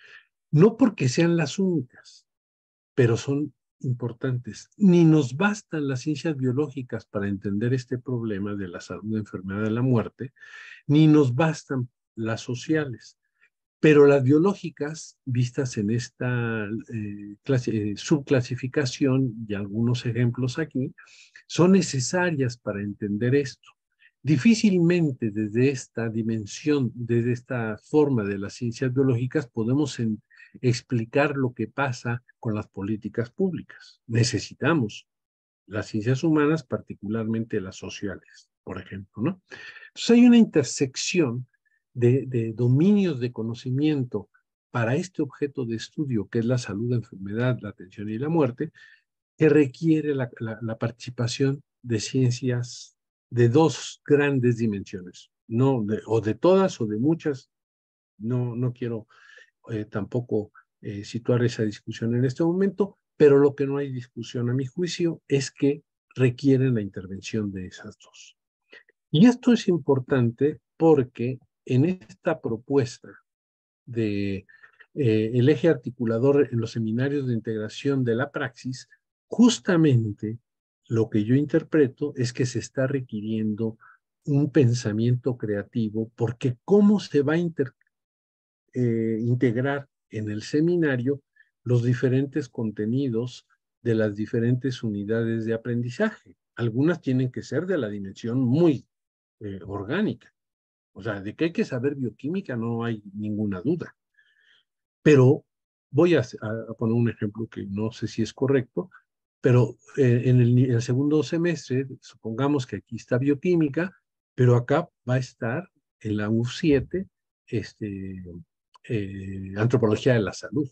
No porque sean las únicas, pero son importantes. Ni nos bastan las ciencias biológicas para entender este problema de la salud, la enfermedad, de la muerte, ni nos bastan las sociales. Pero las biológicas, vistas en esta eh, clase, eh, subclasificación y algunos ejemplos aquí, son necesarias para entender esto. Difícilmente desde esta dimensión, desde esta forma de las ciencias biológicas, podemos en, explicar lo que pasa con las políticas públicas. Necesitamos las ciencias humanas, particularmente las sociales, por ejemplo, ¿no? Entonces hay una intersección de, de dominios de conocimiento para este objeto de estudio, que es la salud, la enfermedad, la atención y la muerte, que requiere la, la, la participación de ciencias de dos grandes dimensiones, no de, o de todas o de muchas. No, no quiero eh, tampoco eh, situar esa discusión en este momento, pero lo que no hay discusión a mi juicio es que requieren la intervención de esas dos. Y esto es importante porque en esta propuesta de eh, el eje articulador en los seminarios de integración de la praxis, justamente lo que yo interpreto es que se está requiriendo un pensamiento creativo, porque cómo se va a inter, eh, integrar en el seminario los diferentes contenidos de las diferentes unidades de aprendizaje. Algunas tienen que ser de la dimensión muy eh, orgánica. O sea, de que hay que saber bioquímica no hay ninguna duda. Pero voy a, a poner un ejemplo que no sé si es correcto, pero eh, en, el, en el segundo semestre, supongamos que aquí está bioquímica, pero acá va a estar en la U siete este, eh, antropología de la salud.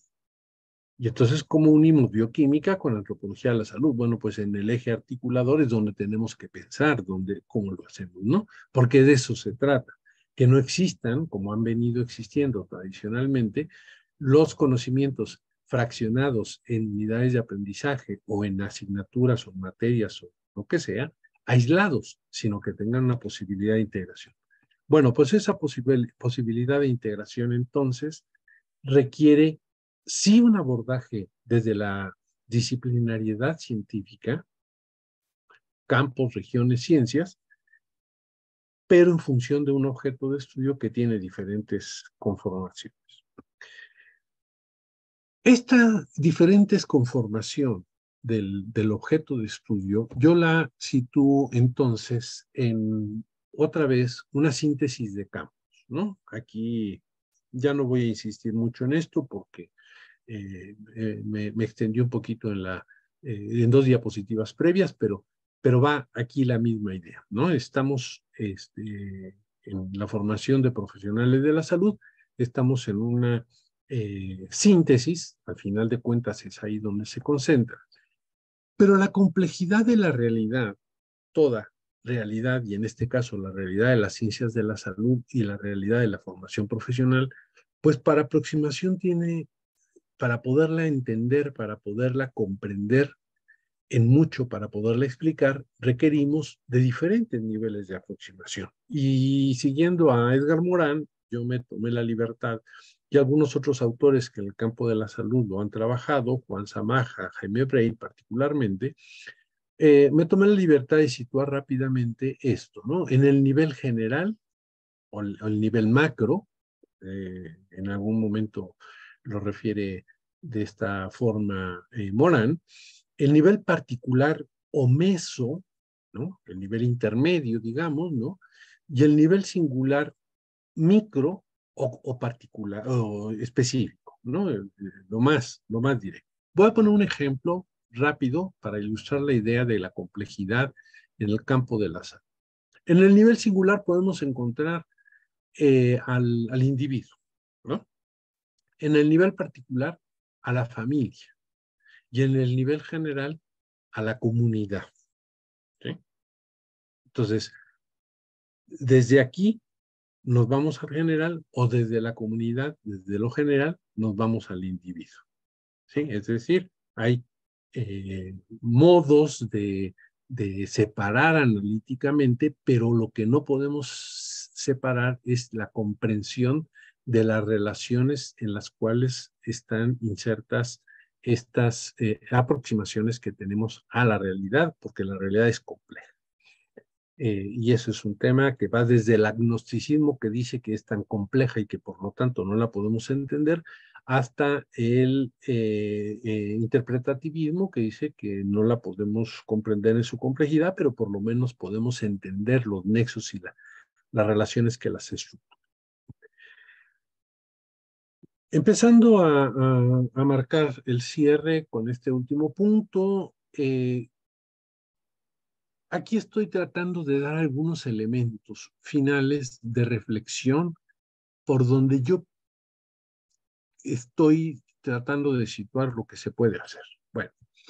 Y entonces, ¿cómo unimos bioquímica con antropología de la salud? Bueno, pues en el eje articulador es donde tenemos que pensar, donde, cómo lo hacemos, ¿no? Porque de eso se trata, que no existan, como han venido existiendo tradicionalmente, los conocimientos fraccionados en unidades de aprendizaje o en asignaturas o materias o lo que sea, aislados, sino que tengan una posibilidad de integración. Bueno, pues esa posibil posibilidad de integración entonces requiere sí un abordaje desde la disciplinariedad científica, campos, regiones, ciencias, pero en función de un objeto de estudio que tiene diferentes conformaciones. Esta diferentes conformación del, del objeto de estudio, yo la sitúo entonces en otra vez una síntesis de campos, ¿no? Aquí ya no voy a insistir mucho en esto porque eh, eh, me, me extendió un poquito en, la, eh, en dos diapositivas previas, pero, pero va aquí la misma idea, ¿no? Estamos este, en la formación de profesionales de la salud, estamos en una eh, síntesis, al final de cuentas es ahí donde se concentra, pero la complejidad de la realidad, toda realidad, y en este caso la realidad de las ciencias de la salud y la realidad de la formación profesional, pues para aproximación tiene, para poderla entender, para poderla comprender en mucho, para poderla explicar, requerimos de diferentes niveles de aproximación. Y siguiendo a Edgar Morán, yo me tomé la libertad y algunos otros autores que en el campo de la salud lo han trabajado, Juan Zamaja, Jaime Brey particularmente, eh, me tomé la libertad de situar rápidamente esto, ¿no? En el nivel general o el, o el nivel macro, eh, en algún momento lo refiere de esta forma eh, Morán, el nivel particular o meso, ¿no? El nivel intermedio, digamos, ¿no? Y el nivel singular micro o, o particular o específico, ¿no? Eh, Lo más, lo más directo. Voy a poner un ejemplo rápido para ilustrar la idea de la complejidad en el campo de la salud. En el nivel singular podemos encontrar eh, al, al individuo, ¿no? En el nivel particular, a la familia. Y en el nivel general, a la comunidad. ¿Sí? Entonces, desde aquí nos vamos al general o desde la comunidad, desde lo general, nos vamos al individuo. ¿Sí? Es decir, hay eh, modos de, de separar analíticamente, pero lo que no podemos separar es la comprensión de las relaciones en las cuales están insertas estas eh, aproximaciones que tenemos a la realidad, porque la realidad es compleja. Eh, y eso es un tema que va desde el agnosticismo, que dice que es tan compleja y que por lo tanto no la podemos entender, hasta el eh, eh, interpretativismo, que dice que no la podemos comprender en su complejidad, pero por lo menos podemos entender los nexos y la, las relaciones que las estructuran. Empezando a, a, a marcar el cierre con este último punto, eh, aquí estoy tratando de dar algunos elementos finales de reflexión por donde yo estoy tratando de situar lo que se puede hacer. Bueno,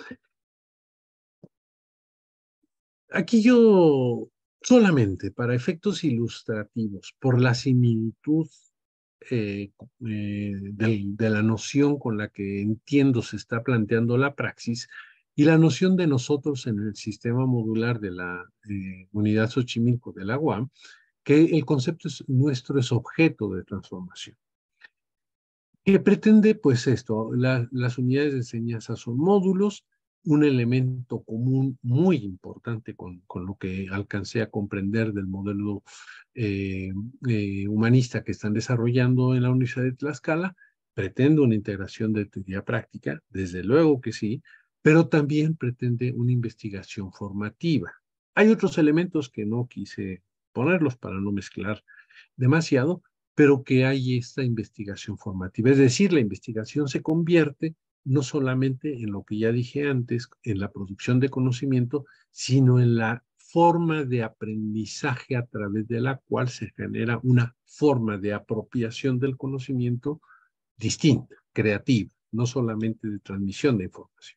aquí yo solamente para efectos ilustrativos, por la similitud eh, eh, de, de la noción con la que entiendo se está planteando la praxis y la noción de nosotros en el sistema modular de la eh, unidad Xochimilco de la U A M, que el concepto es, nuestro es objeto de transformación. ¿Qué pretende? Pues esto, la, las unidades de enseñanza son módulos, un elemento común muy importante con, con lo que alcancé a comprender del modelo eh, eh, humanista que están desarrollando en la Universidad de Tlaxcala. Pretende una integración de teoría práctica, desde luego que sí, pero también pretende una investigación formativa. Hay otros elementos que no quise ponerlos para no mezclar demasiado, pero que hay esta investigación formativa. Es decir, la investigación se convierte no solamente en lo que ya dije antes, en la producción de conocimiento, sino en la forma de aprendizaje a través de la cual se genera una forma de apropiación del conocimiento distinta, creativa, no solamente de transmisión de información.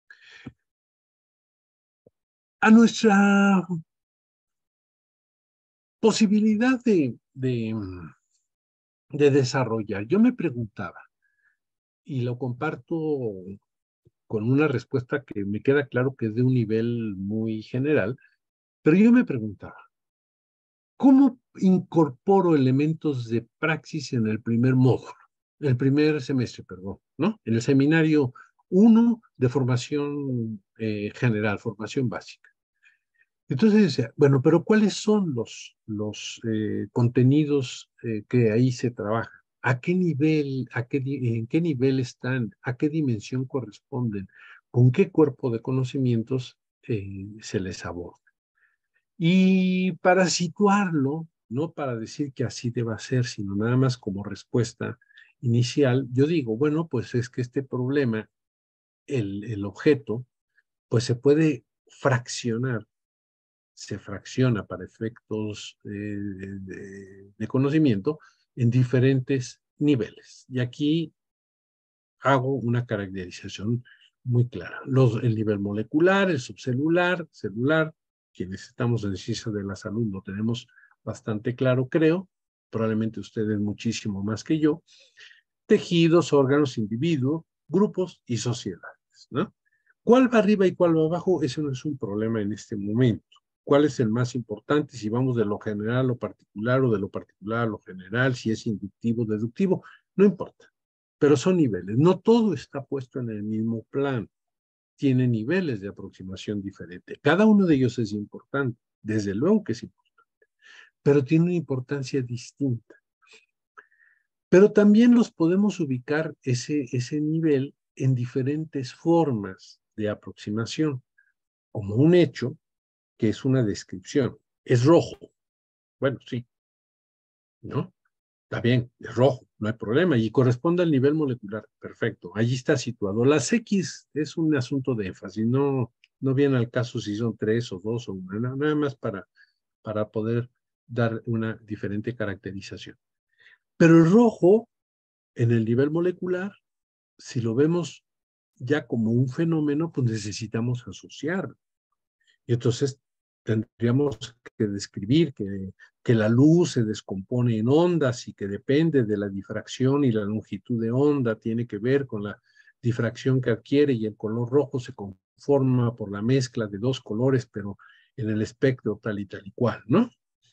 A nuestra posibilidad de, de, de desarrollar, yo me preguntaba, y lo comparto con una respuesta que me queda claro que es de un nivel muy general, pero yo me preguntaba, ¿cómo incorporo elementos de praxis en el primer módulo, el primer semestre, perdón, ¿no? En el seminario uno de formación eh, general, formación básica. Entonces decía, bueno, pero ¿cuáles son los, los eh, contenidos eh, que ahí se trabajan? ¿A qué nivel, a qué, en qué nivel están? ¿A qué dimensión corresponden? ¿Con qué cuerpo de conocimientos eh, se les aborda? Y para situarlo, no para decir que así deba ser, sino nada más como respuesta inicial, yo digo, bueno, pues es que este problema, el, el objeto, pues se puede fraccionar, se fracciona para efectos eh, de, de conocimiento en diferentes niveles. Y aquí hago una caracterización muy clara. Los, el nivel molecular, el subcelular, celular, quienes estamos en ciencia de la salud lo tenemos bastante claro, creo, probablemente ustedes muchísimo más que yo, tejidos, órganos, individuos, grupos y sociedades, ¿no? ¿Cuál va arriba y cuál va abajo? Ese no es un problema en este momento. ¿Cuál es el más importante? Si vamos de lo general a lo particular o de lo particular a lo general, si es inductivo o deductivo. no importa, pero son niveles. No todo está puesto en el mismo plano, tiene niveles de aproximación diferentes. Cada uno de ellos es importante, desde luego que es importante, pero tiene una importancia distinta. Pero también los podemos ubicar ese, ese nivel en diferentes formas de aproximación, como un hecho, que es una descripción. Es rojo. Bueno, sí, ¿no? Está bien, es rojo, no hay problema, y corresponde al nivel molecular. Perfecto, allí está situado. Las X es un asunto de énfasis, no, no viene al caso si son tres o dos o una, nada más para, para poder dar una diferente caracterización. Pero el rojo, en el nivel molecular, si lo vemos ya como un fenómeno, pues necesitamos asociarlo. Y entonces tendríamos que describir que, que la luz se descompone en ondas y que depende de la difracción y la longitud de onda, tiene que ver con la difracción que adquiere y el color rojo se conforma por la mezcla de dos colores, pero en el espectro tal y tal y cual, ¿no?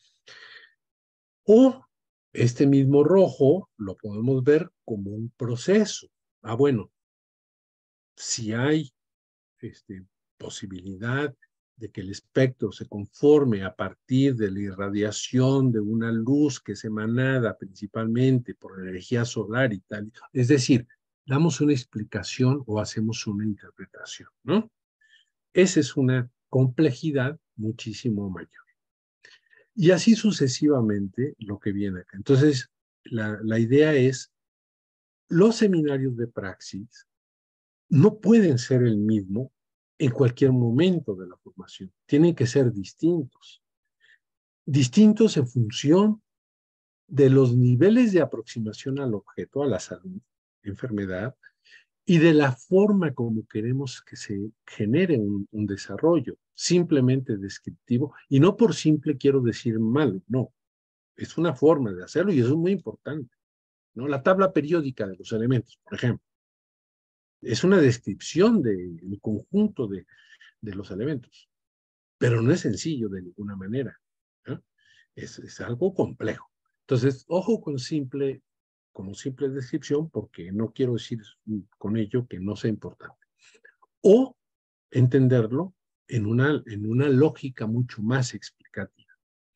O este mismo rojo lo podemos ver como un proceso. Ah, bueno, si hay este, posibilidad de que el espectro se conforme a partir de la irradiación de una luz que es emanada principalmente por la energía solar y tal. Es decir, damos una explicación o hacemos una interpretación, ¿no? Esa es una complejidad muchísimo mayor. Y así sucesivamente lo que viene acá. Entonces, la, la idea es, los seminarios de praxis no pueden ser el mismo en cualquier momento de la formación. Tienen que ser distintos. Distintos en función de los niveles de aproximación al objeto, a la salud, enfermedad, y de la forma como queremos que se genere un, un desarrollo, simplemente descriptivo, y no por simple quiero decir malo, no, es una forma de hacerlo y eso es muy importante, ¿no? La tabla periódica de los elementos, por ejemplo, es una descripción del conjunto de, de los elementos, pero no es sencillo de ninguna manera, ¿no? Es, es algo complejo. Entonces, ojo con simple, como simple descripción, porque no quiero decir con ello que no sea importante. O entenderlo en una, en una lógica mucho más explicativa.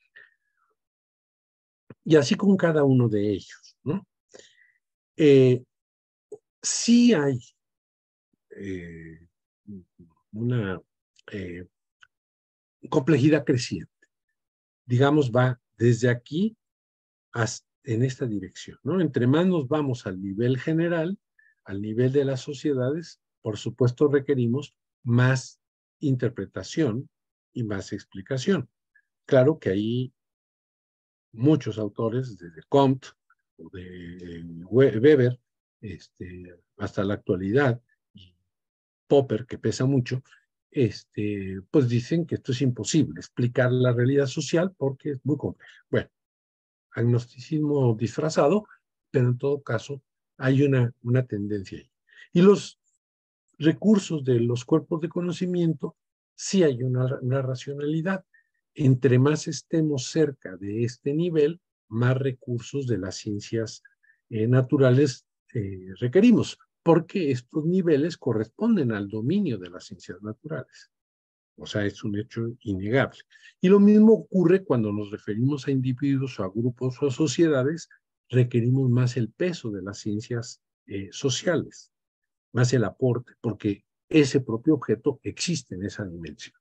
Y así con cada uno de ellos, ¿no? Eh, sí hay eh, una eh, complejidad creciente. Digamos, va desde aquí hasta en esta dirección, ¿no? Entre más nos vamos al nivel general, al nivel de las sociedades, por supuesto requerimos más interpretación y más explicación. Claro que ahí muchos autores, desde Comte o de Weber, este, hasta la actualidad, y Popper, que pesa mucho, este, pues dicen que esto es imposible, explicar la realidad social porque es muy compleja. Bueno, agnosticismo disfrazado, pero en todo caso hay una, una tendencia ahí. Y los recursos de los cuerpos de conocimiento, sí hay una, una racionalidad. Entre más estemos cerca de este nivel, más recursos de las ciencias eh, naturales eh, requerimos, porque estos niveles corresponden al dominio de las ciencias naturales. O sea, es un hecho innegable. Y lo mismo ocurre cuando nos referimos a individuos o a grupos o a sociedades, requerimos más el peso de las ciencias eh, sociales, más el aporte, porque ese propio objeto existe en esa dimensión.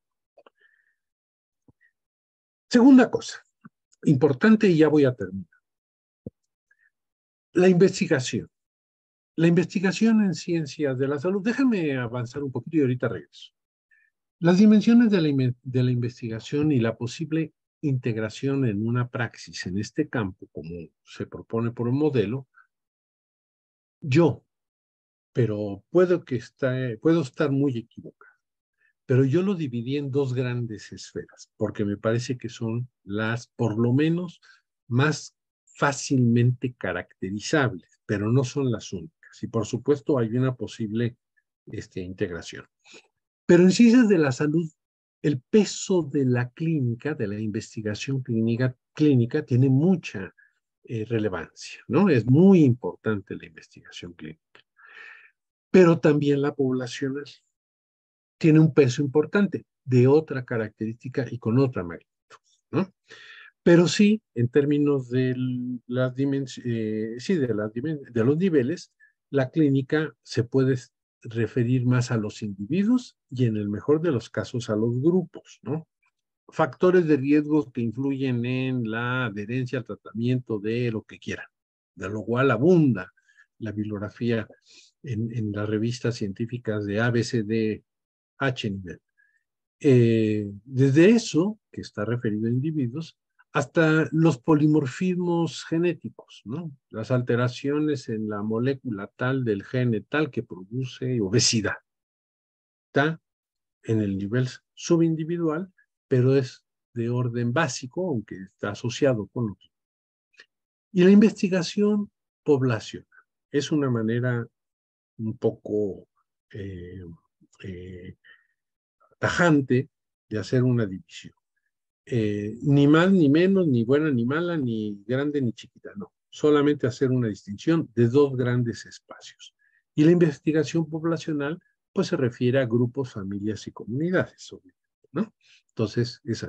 Segunda cosa, importante y ya voy a terminar. La investigación. La investigación en ciencias de la salud. Déjame avanzar un poquito y ahorita regreso. Las dimensiones de la, de la investigación y la posible integración en una praxis en este campo, como se propone por un modelo, yo, pero puedo, que esté, puedo estar muy equivocado, pero yo lo dividí en dos grandes esferas, porque me parece que son las, por lo menos, más fácilmente caracterizables, pero no son las únicas. Y por supuesto hay una posible este, integración. Pero en ciencias de la salud, el peso de la clínica, de la investigación clínica, clínica tiene mucha eh, relevancia, ¿no? Es muy importante la investigación clínica, pero también la poblacional tiene un peso importante de otra característica y con otra magnitud, ¿no? Pero sí, en términos de las dimensiones, eh, sí, de, las dimen de los niveles, la clínica se puede referir más a los individuos y en el mejor de los casos a los grupos, ¿no? Factores de riesgo que influyen en la adherencia al tratamiento de lo que quieran, de lo cual abunda la bibliografía en, en las revistas científicas de A, B, C, D, H nivel. Eh, desde eso, que está referido a individuos, hasta los polimorfismos genéticos, ¿no? Las alteraciones en la molécula tal del gene tal que produce obesidad. Está en el nivel subindividual, pero es de orden básico, aunque está asociado con otro. Y la investigación poblacional es una manera un poco eh, eh, tajante de hacer una división. Eh, ni más ni menos, ni buena ni mala, ni grande ni chiquita, no. Solamente hacer una distinción de dos grandes espacios. Y la investigación poblacional, pues se refiere a grupos, familias y comunidades, obviamente, ¿no? Entonces, esa.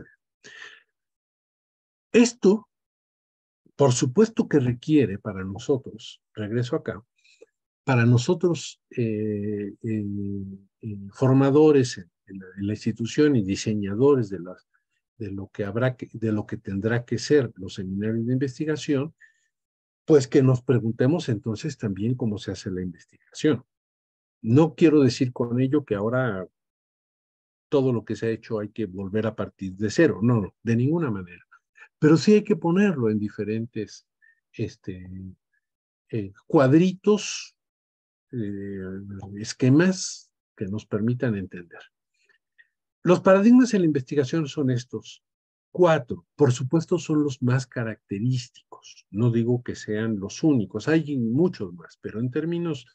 Esto, por supuesto que requiere para nosotros, regreso acá, para nosotros eh, eh, eh, formadores en, en, la, en, la, institución y diseñadores de, las, de, lo que habrá que, de lo que tendrá que ser los seminarios de investigación, pues que nos preguntemos entonces también cómo se hace la investigación. No quiero decir con ello que ahora todo lo que se ha hecho hay que volver a partir de cero, no, no, de ninguna manera. Pero sí hay que ponerlo en diferentes este, eh, cuadritos, eh, esquemas que nos permitan entender. Los paradigmas en la investigación son estos. Cuatro, por supuesto, son los más característicos. No digo que sean los únicos, hay muchos más, pero en términos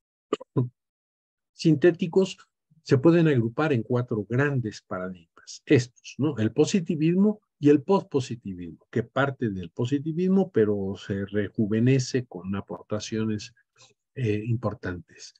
sintéticos se pueden agrupar en cuatro grandes paradigmas. Estos, ¿no? El positivismo y el postpositivismo, que parte del positivismo, pero se rejuvenece con aportaciones eh, importantes.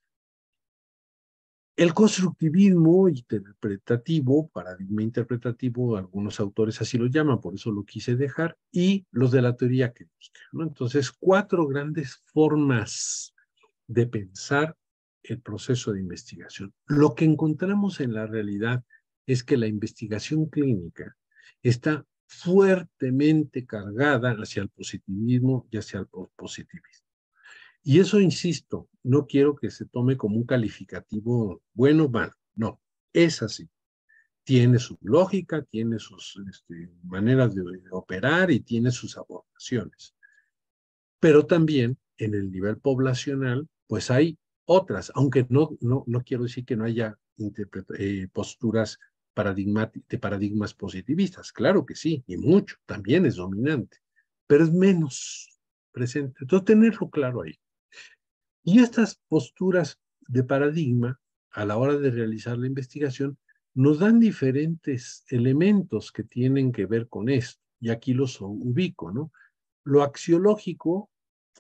El constructivismo interpretativo, paradigma interpretativo, algunos autores así lo llaman, por eso lo quise dejar, y los de la teoría crítica, ¿no? Entonces, cuatro grandes formas de pensar el proceso de investigación. Lo que encontramos en la realidad es que la investigación clínica está fuertemente cargada hacia el positivismo y hacia el positivismo. Y eso, insisto, no quiero que se tome como un calificativo bueno o malo, no, es así. Tiene su lógica, tiene sus este, maneras de operar y tiene sus aportaciones. Pero también en el nivel poblacional, pues hay otras, aunque no, no, no quiero decir que no haya eh, posturas de paradigmas positivistas, claro que sí, y mucho, también es dominante, pero es menos presente. Entonces, tenerlo claro ahí. Y estas posturas de paradigma, a la hora de realizar la investigación, nos dan diferentes elementos que tienen que ver con esto, y aquí los ubico, ¿no? Lo axiológico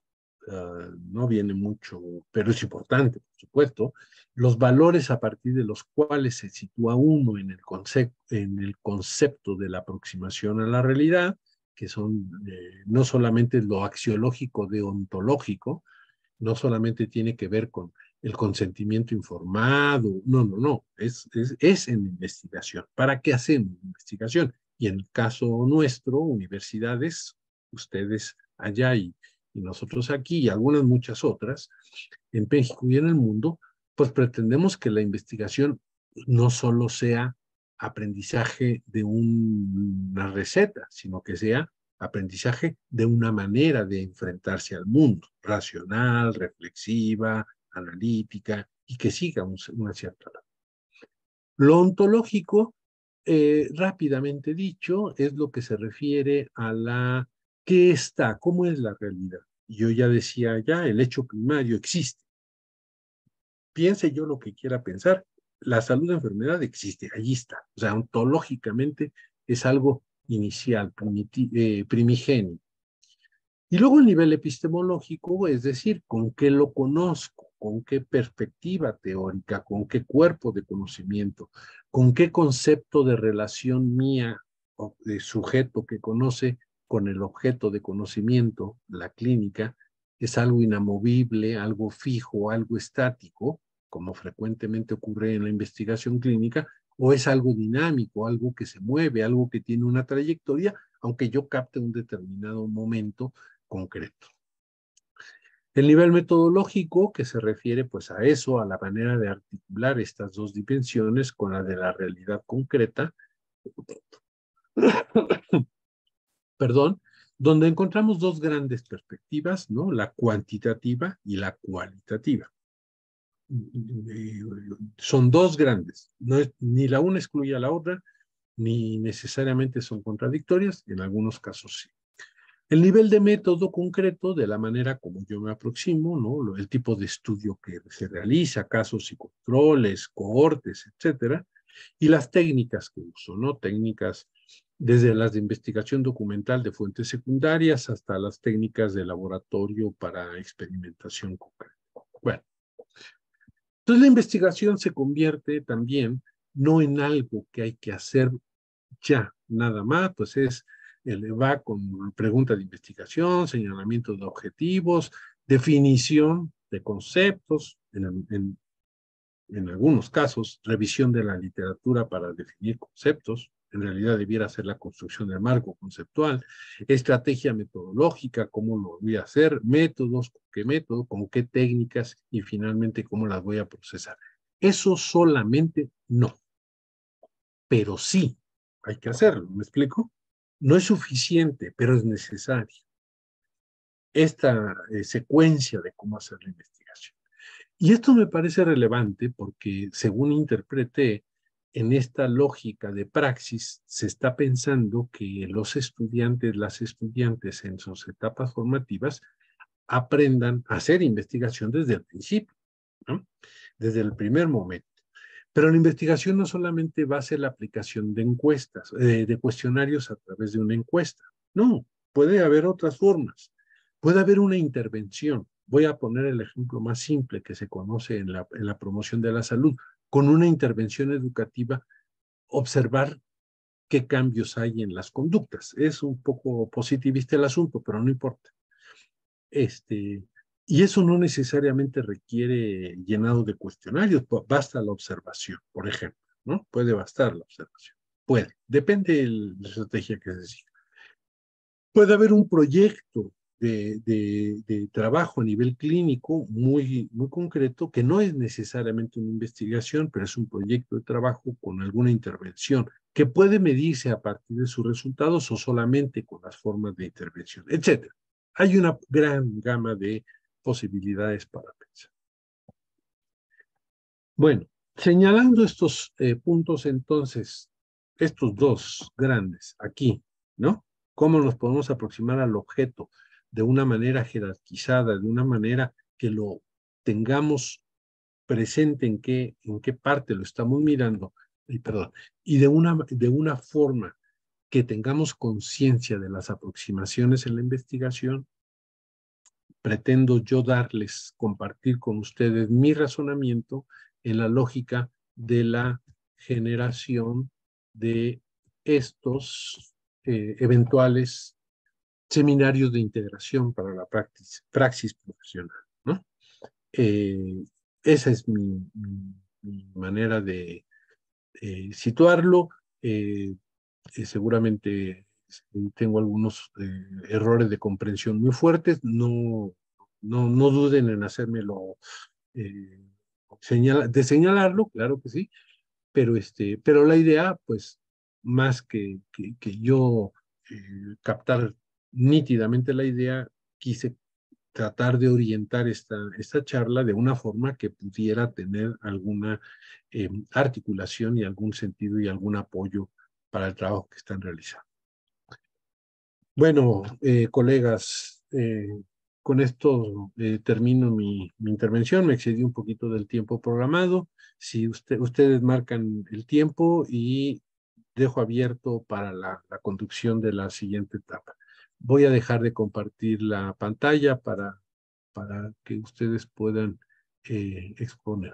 uh, no viene mucho, pero es importante, por supuesto, los valores a partir de los cuales se sitúa uno en el, concept, en el concepto de la aproximación a la realidad, que son eh, no solamente lo axiológico deontológico, no solamente tiene que ver con el consentimiento informado, no, no, no, es, es, es en investigación. ¿Para qué hacemos investigación? Y en el caso nuestro, universidades, ustedes allá y, y nosotros aquí y algunas muchas otras, en México y en el mundo, pues pretendemos que la investigación no solo sea aprendizaje de un, una receta, sino que sea aprendizaje de una manera de enfrentarse al mundo, racional, reflexiva, analítica, y que siga un, una cierta. Lo ontológico, eh, rápidamente dicho, es lo que se refiere a la qué está, cómo es la realidad. Yo ya decía ya, el hecho primario existe. Piense yo lo que quiera pensar, la salud de enfermedad existe, allí está. O sea, ontológicamente es algo inicial, eh, primigenio. Y luego el nivel epistemológico, es decir, con qué lo conozco, con qué perspectiva teórica, con qué cuerpo de conocimiento, con qué concepto de relación mía o de sujeto que conoce con el objeto de conocimiento, la clínica, es algo inamovible, algo fijo, algo estático, como frecuentemente ocurre en la investigación clínica, o es algo dinámico, algo que se mueve, algo que tiene una trayectoria, aunque yo capte un determinado momento concreto. El nivel metodológico, que se refiere pues a eso, a la manera de articular estas dos dimensiones con la de la realidad concreta, perdón, donde encontramos dos grandes perspectivas, ¿no? La cuantitativa y la cualitativa. Son dos grandes, no es, ni la una excluye a la otra, ni necesariamente son contradictorias, en algunos casos sí. El nivel de método concreto, de la manera como yo me aproximo, ¿no? El tipo de estudio que se realiza, casos y controles, cohortes, etcétera, y las técnicas que uso, ¿no? Técnicas desde las de investigación documental de fuentes secundarias hasta las técnicas de laboratorio para experimentación concreta. Bueno, entonces la investigación se convierte también no en algo que hay que hacer ya, nada más, pues es, él va con pregunta de investigación, señalamiento de objetivos, definición de conceptos, en, en, en algunos casos, revisión de la literatura para definir conceptos, en realidad debiera ser la construcción del marco conceptual, estrategia metodológica, cómo lo voy a hacer, métodos, con qué método, con qué técnicas y finalmente cómo las voy a procesar. Eso solamente no, pero sí hay que hacerlo, ¿me explico? No es suficiente, pero es necesario esta eh, secuencia de cómo hacer la investigación. Y esto me parece relevante porque, según interpreté, en esta lógica de praxis se está pensando que los estudiantes, las estudiantes en sus etapas formativas aprendan a hacer investigación desde el principio, ¿no? Desde el primer momento. Pero la investigación no solamente va a ser la aplicación de encuestas, eh, de cuestionarios a través de una encuesta. No, puede haber otras formas. Puede haber una intervención. Voy a poner el ejemplo más simple que se conoce en la, en la promoción de la salud. Con una intervención educativa, observar qué cambios hay en las conductas. Es un poco positivista el asunto, pero no importa. Este, y eso no necesariamente requiere llenado de cuestionarios, basta la observación, por ejemplo, ¿no? Puede bastar la observación, puede, depende de la estrategia que se siga. Puede haber un proyecto de, de, de trabajo a nivel clínico muy, muy concreto que no es necesariamente una investigación, pero es un proyecto de trabajo con alguna intervención que puede medirse a partir de sus resultados o solamente con las formas de intervención, etcétera. Hay una gran gama de posibilidades para pensar. Bueno, señalando estos eh, puntos entonces, estos dos grandes aquí, ¿no? ¿Cómo nos podemos aproximar al objeto de una manera jerarquizada, de una manera que lo tengamos presente en qué, en qué parte lo estamos mirando, y perdón, y de una, de una forma que tengamos conciencia de las aproximaciones en la investigación? Pretendo yo darles, compartir con ustedes mi razonamiento en la lógica de la generación de estos eh, eventuales seminarios de integración para la praxis, praxis profesional, ¿no? Eh, esa es mi, mi, mi manera de eh, situarlo. Eh, eh, seguramente tengo algunos eh, errores de comprensión muy fuertes. No, no, no duden en hacérmelo, eh, señala, de señalarlo, claro que sí, pero, este, pero la idea, pues, más que, que, que yo eh, captar nítidamente la idea, quise tratar de orientar esta, esta charla de una forma que pudiera tener alguna eh, articulación y algún sentido y algún apoyo para el trabajo que están realizando. Bueno, eh, colegas, eh, con esto eh, termino mi, mi intervención. Me excedí un poquito del tiempo programado. Si usted, ustedes marcan el tiempo y dejo abierto para la, la conducción de la siguiente etapa. voy a dejar de compartir la pantalla para, para que ustedes puedan eh, exponer.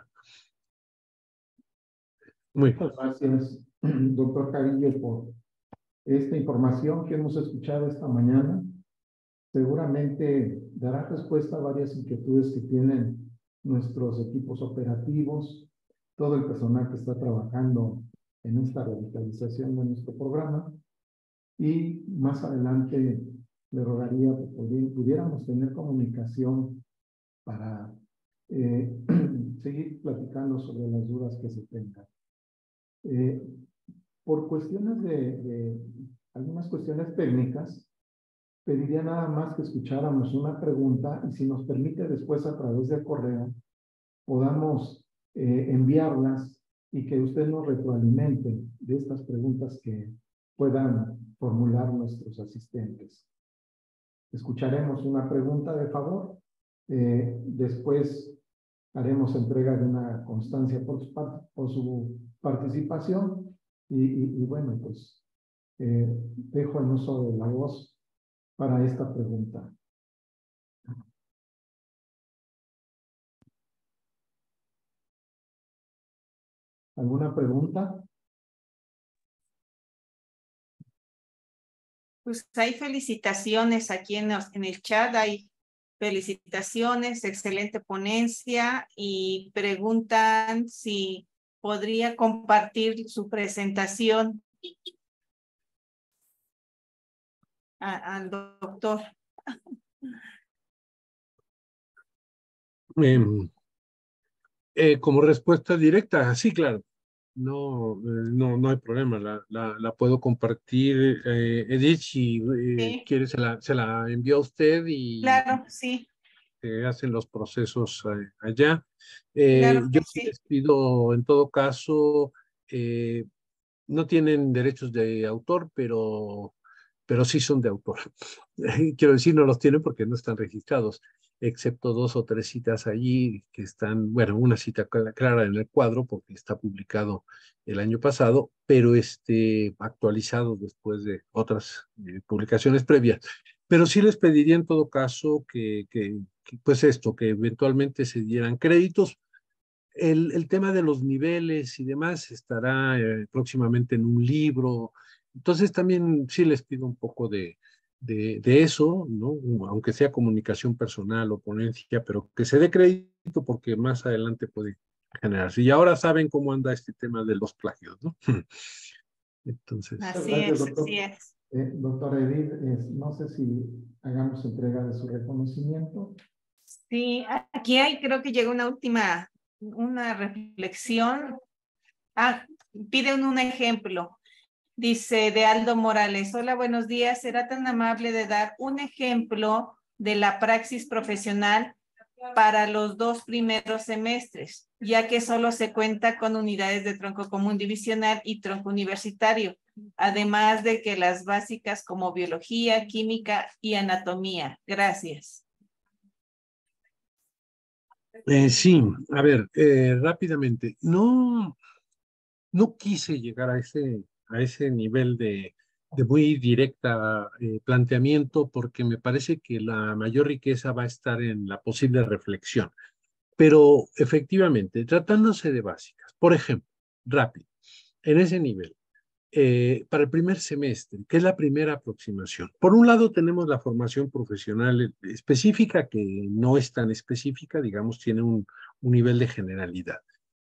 Muy bien. Muchas gracias, doctor Jarillo, por esta información que hemos escuchado esta mañana. Seguramente dará respuesta a varias inquietudes que tienen nuestros equipos operativos, todo el personal que está trabajando en esta revitalización de nuestro programa. Y más adelante le rogaría que pudiéramos tener comunicación para eh, seguir platicando sobre las dudas que se tengan. Eh, por cuestiones de, de algunas cuestiones técnicas, pediría nada más que escucháramos una pregunta y si nos permite después a través del correo podamos eh, enviarlas y que usted nos retroalimente de estas preguntas que puedan formular nuestros asistentes. Escucharemos una pregunta de favor, eh, después haremos entrega de una constancia por su, por su participación y, y, y bueno, pues eh, dejo el uso de la voz para esta pregunta. ¿Alguna pregunta? Pues hay felicitaciones aquí en, los, en el chat, hay felicitaciones, excelente ponencia y preguntan si podría compartir su presentación a, al doctor. Eh, eh, como respuesta directa, sí, claro. No, eh, no, no hay problema, la, la, la puedo compartir, eh, Edith, si eh, Sí, quiere se la, se la envía a usted y, y claro, sí, se hacen los procesos eh, allá. Eh, claro yo que sí sí. les pido, en todo caso, eh, no tienen derechos de autor, pero, pero sí son de autor. Quiero decir, no los tienen porque no están registrados, excepto dos o tres citas allí que están, bueno, una cita clara en el cuadro porque está publicado el año pasado, pero este, actualizado después de otras eh, publicaciones previas. Pero sí les pediría en todo caso que, que, que, pues esto, que eventualmente se dieran créditos. El, el tema de los niveles y demás estará eh, próximamente en un libro. Entonces también sí les pido un poco de, de, de eso, ¿no? Aunque sea comunicación personal o ponencia, pero que se dé crédito porque más adelante puede generarse. Y ahora saben cómo anda este tema de los plagios, ¿no? Entonces, Muchas Así gracias, es, doctor. así es. Eh, doctor Edith, eh, no sé si hagamos entrega de su reconocimiento. Sí, aquí hay, creo que llegó una última, una reflexión. Ah, piden un ejemplo. Dice de Aldo Morales, hola, buenos días. ¿Será tan amable de dar un ejemplo de la praxis profesional para los dos primeros semestres, ya que solo se cuenta con unidades de tronco común divisional y tronco universitario, además de que las básicas como biología, química y anatomía? Gracias. eh, sí, a ver, eh, rápidamente, no, no quise llegar a ese, a ese nivel de, de muy directa eh, planteamiento porque me parece que la mayor riqueza va a estar en la posible reflexión. Pero efectivamente, tratándose de básicas, por ejemplo, rápido, en ese nivel, eh, para el primer semestre, que es la primera aproximación. Por un lado tenemos la formación profesional específica, que no es tan específica, digamos, tiene un, un nivel de generalidad.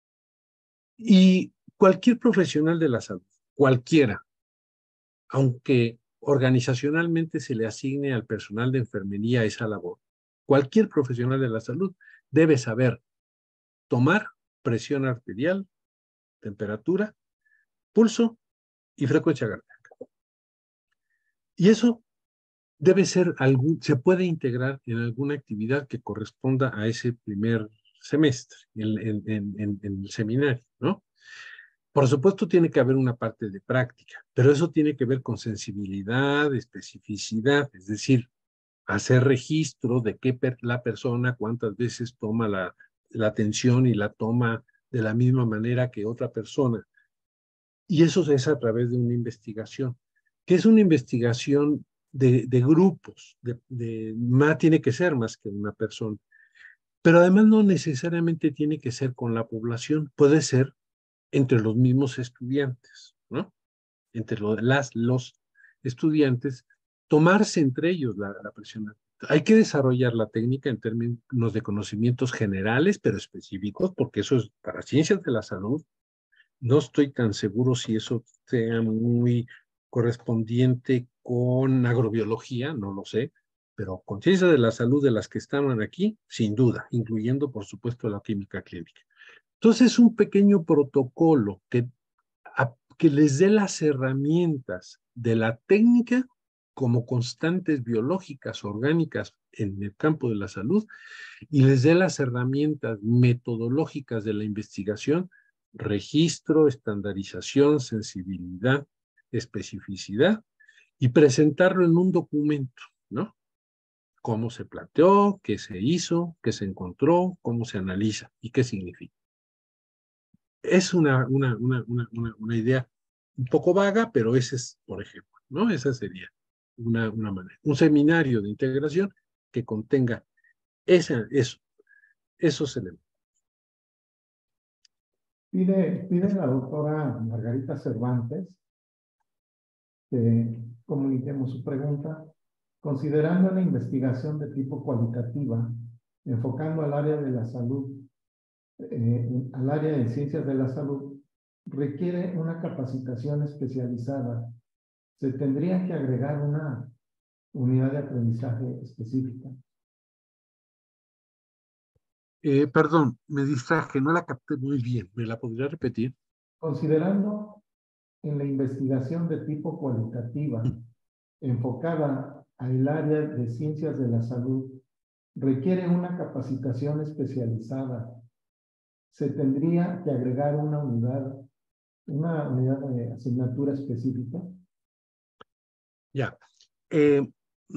Y cualquier profesional de la salud, cualquiera, aunque organizacionalmente se le asigne al personal de enfermería esa labor, cualquier profesional de la salud debe saber tomar presión arterial, temperatura, pulso y frecuencia cardíaca. Y eso debe ser algún, se puede integrar en alguna actividad que corresponda a ese primer semestre, en, en, en, en el seminario, ¿no? Por supuesto, tiene que haber una parte de práctica, pero eso tiene que ver con sensibilidad, especificidad, es decir, hacer registro de qué per, la persona, cuántas veces toma la, la atención y la toma de la misma manera que otra persona. Y eso es a través de una investigación. ¿Qué es una investigación? de, de grupos, de, de, más tiene que ser más que una persona. Pero además no necesariamente tiene que ser con la población, puede ser entre los mismos estudiantes, ¿no? Entre lo, las, los estudiantes, tomarse entre ellos la, la presión. Hay que desarrollar la técnica en términos de conocimientos generales, pero específicos, porque eso es para ciencias de la salud. No estoy tan seguro si eso sea muy correspondiente con agrobiología, no lo sé, pero con ciencias de la salud de las que estaban aquí, sin duda, incluyendo, por supuesto, la química clínica. Entonces, un pequeño protocolo que, a, que les dé las herramientas de la técnica como constantes biológicas, orgánicas en el campo de la salud, y les dé las herramientas metodológicas de la investigación, registro, estandarización, sensibilidad, especificidad, y presentarlo en un documento, ¿no? Cómo se planteó, qué se hizo, qué se encontró, cómo se analiza y qué significa. Es una, una, una, una, una, una idea un poco vaga, pero ese es, por ejemplo, ¿no? Esa sería una, una manera. Un seminario de integración que contenga esa, eso, esos elementos. Pide, pide la doctora Margarita Cervantes que comuniquemos su pregunta. Considerando la investigación de tipo cualitativa, enfocando al área de la salud, eh, al área de ciencias de la salud, requiere una capacitación especializada. Se tendría que agregar una unidad de aprendizaje específica. Eh, perdón, me distraje, no la capté muy bien. ¿Me la podría repetir? Considerando en la investigación de tipo cualitativa, enfocada al área de ciencias de la salud, requiere una capacitación especializada. Se tendría que agregar una unidad, una unidad de asignatura específica. Ya. Eh,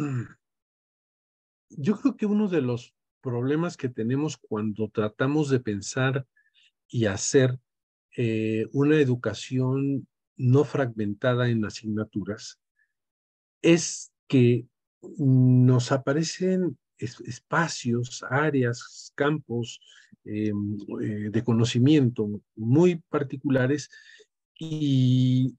yo creo que uno de los problemas que tenemos cuando tratamos de pensar y hacer eh, una educación no fragmentada en asignaturas es que nos aparecen es, espacios, áreas, campos eh, eh, de conocimiento muy particulares y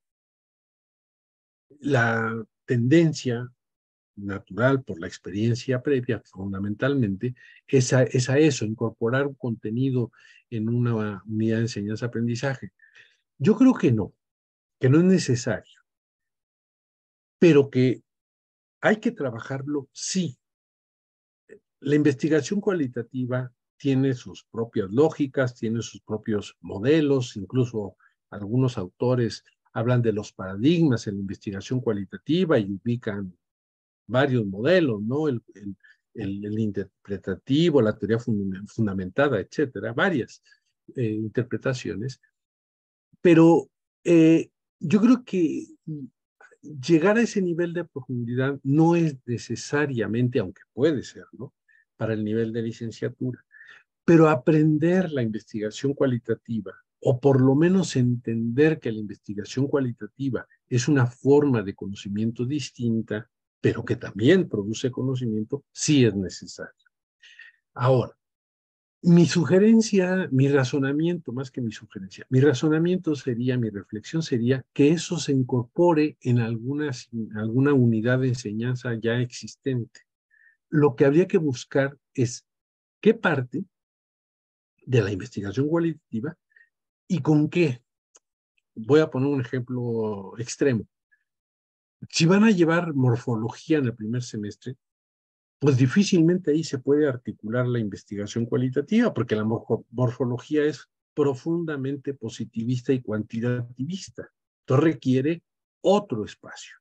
la tendencia natural por la experiencia previa, fundamentalmente, es a, es a eso, incorporar un contenido en una unidad de enseñanza-aprendizaje. Yo creo que no, que no es necesario, pero que hay que trabajarlo, sí. La investigación cualitativa tiene sus propias lógicas, tiene sus propios modelos, incluso algunos autores hablan de los paradigmas en la investigación cualitativa y ubican varios modelos, ¿no? El, el, el, el interpretativo, la teoría fund fundamentada, etcétera, varias eh, interpretaciones. Pero eh, yo creo que llegar a ese nivel de profundidad no es necesariamente, aunque puede ser, ¿no? Para el nivel de licenciatura. Pero aprender la investigación cualitativa, o por lo menos entender que la investigación cualitativa es una forma de conocimiento distinta, pero que también produce conocimiento, sí es necesario. Ahora, mi sugerencia, mi razonamiento, más que mi sugerencia, mi razonamiento sería, mi reflexión sería que eso se incorpore en algunas, alguna unidad de enseñanza ya existente. Lo que habría que buscar es qué parte de la investigación cualitativa y con qué. Voy a poner un ejemplo extremo. Si van a llevar morfología en el primer semestre, pues difícilmente ahí se puede articular la investigación cualitativa, porque la morfología es profundamente positivista y cuantitativista. Entonces requiere otro espacio.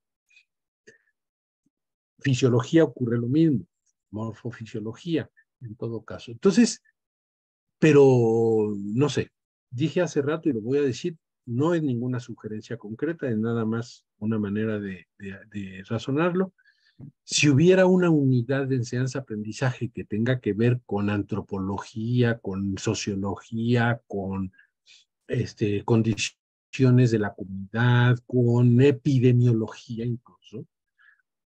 Fisiología ocurre lo mismo, morfofisiología en todo caso. Entonces, pero no sé, dije hace rato y lo voy a decir, no es ninguna sugerencia concreta, es nada más una manera de, de, de razonarlo. Si hubiera una unidad de enseñanza-aprendizaje que tenga que ver con antropología, con sociología, con este, condiciones de la comunidad, con epidemiología incluso,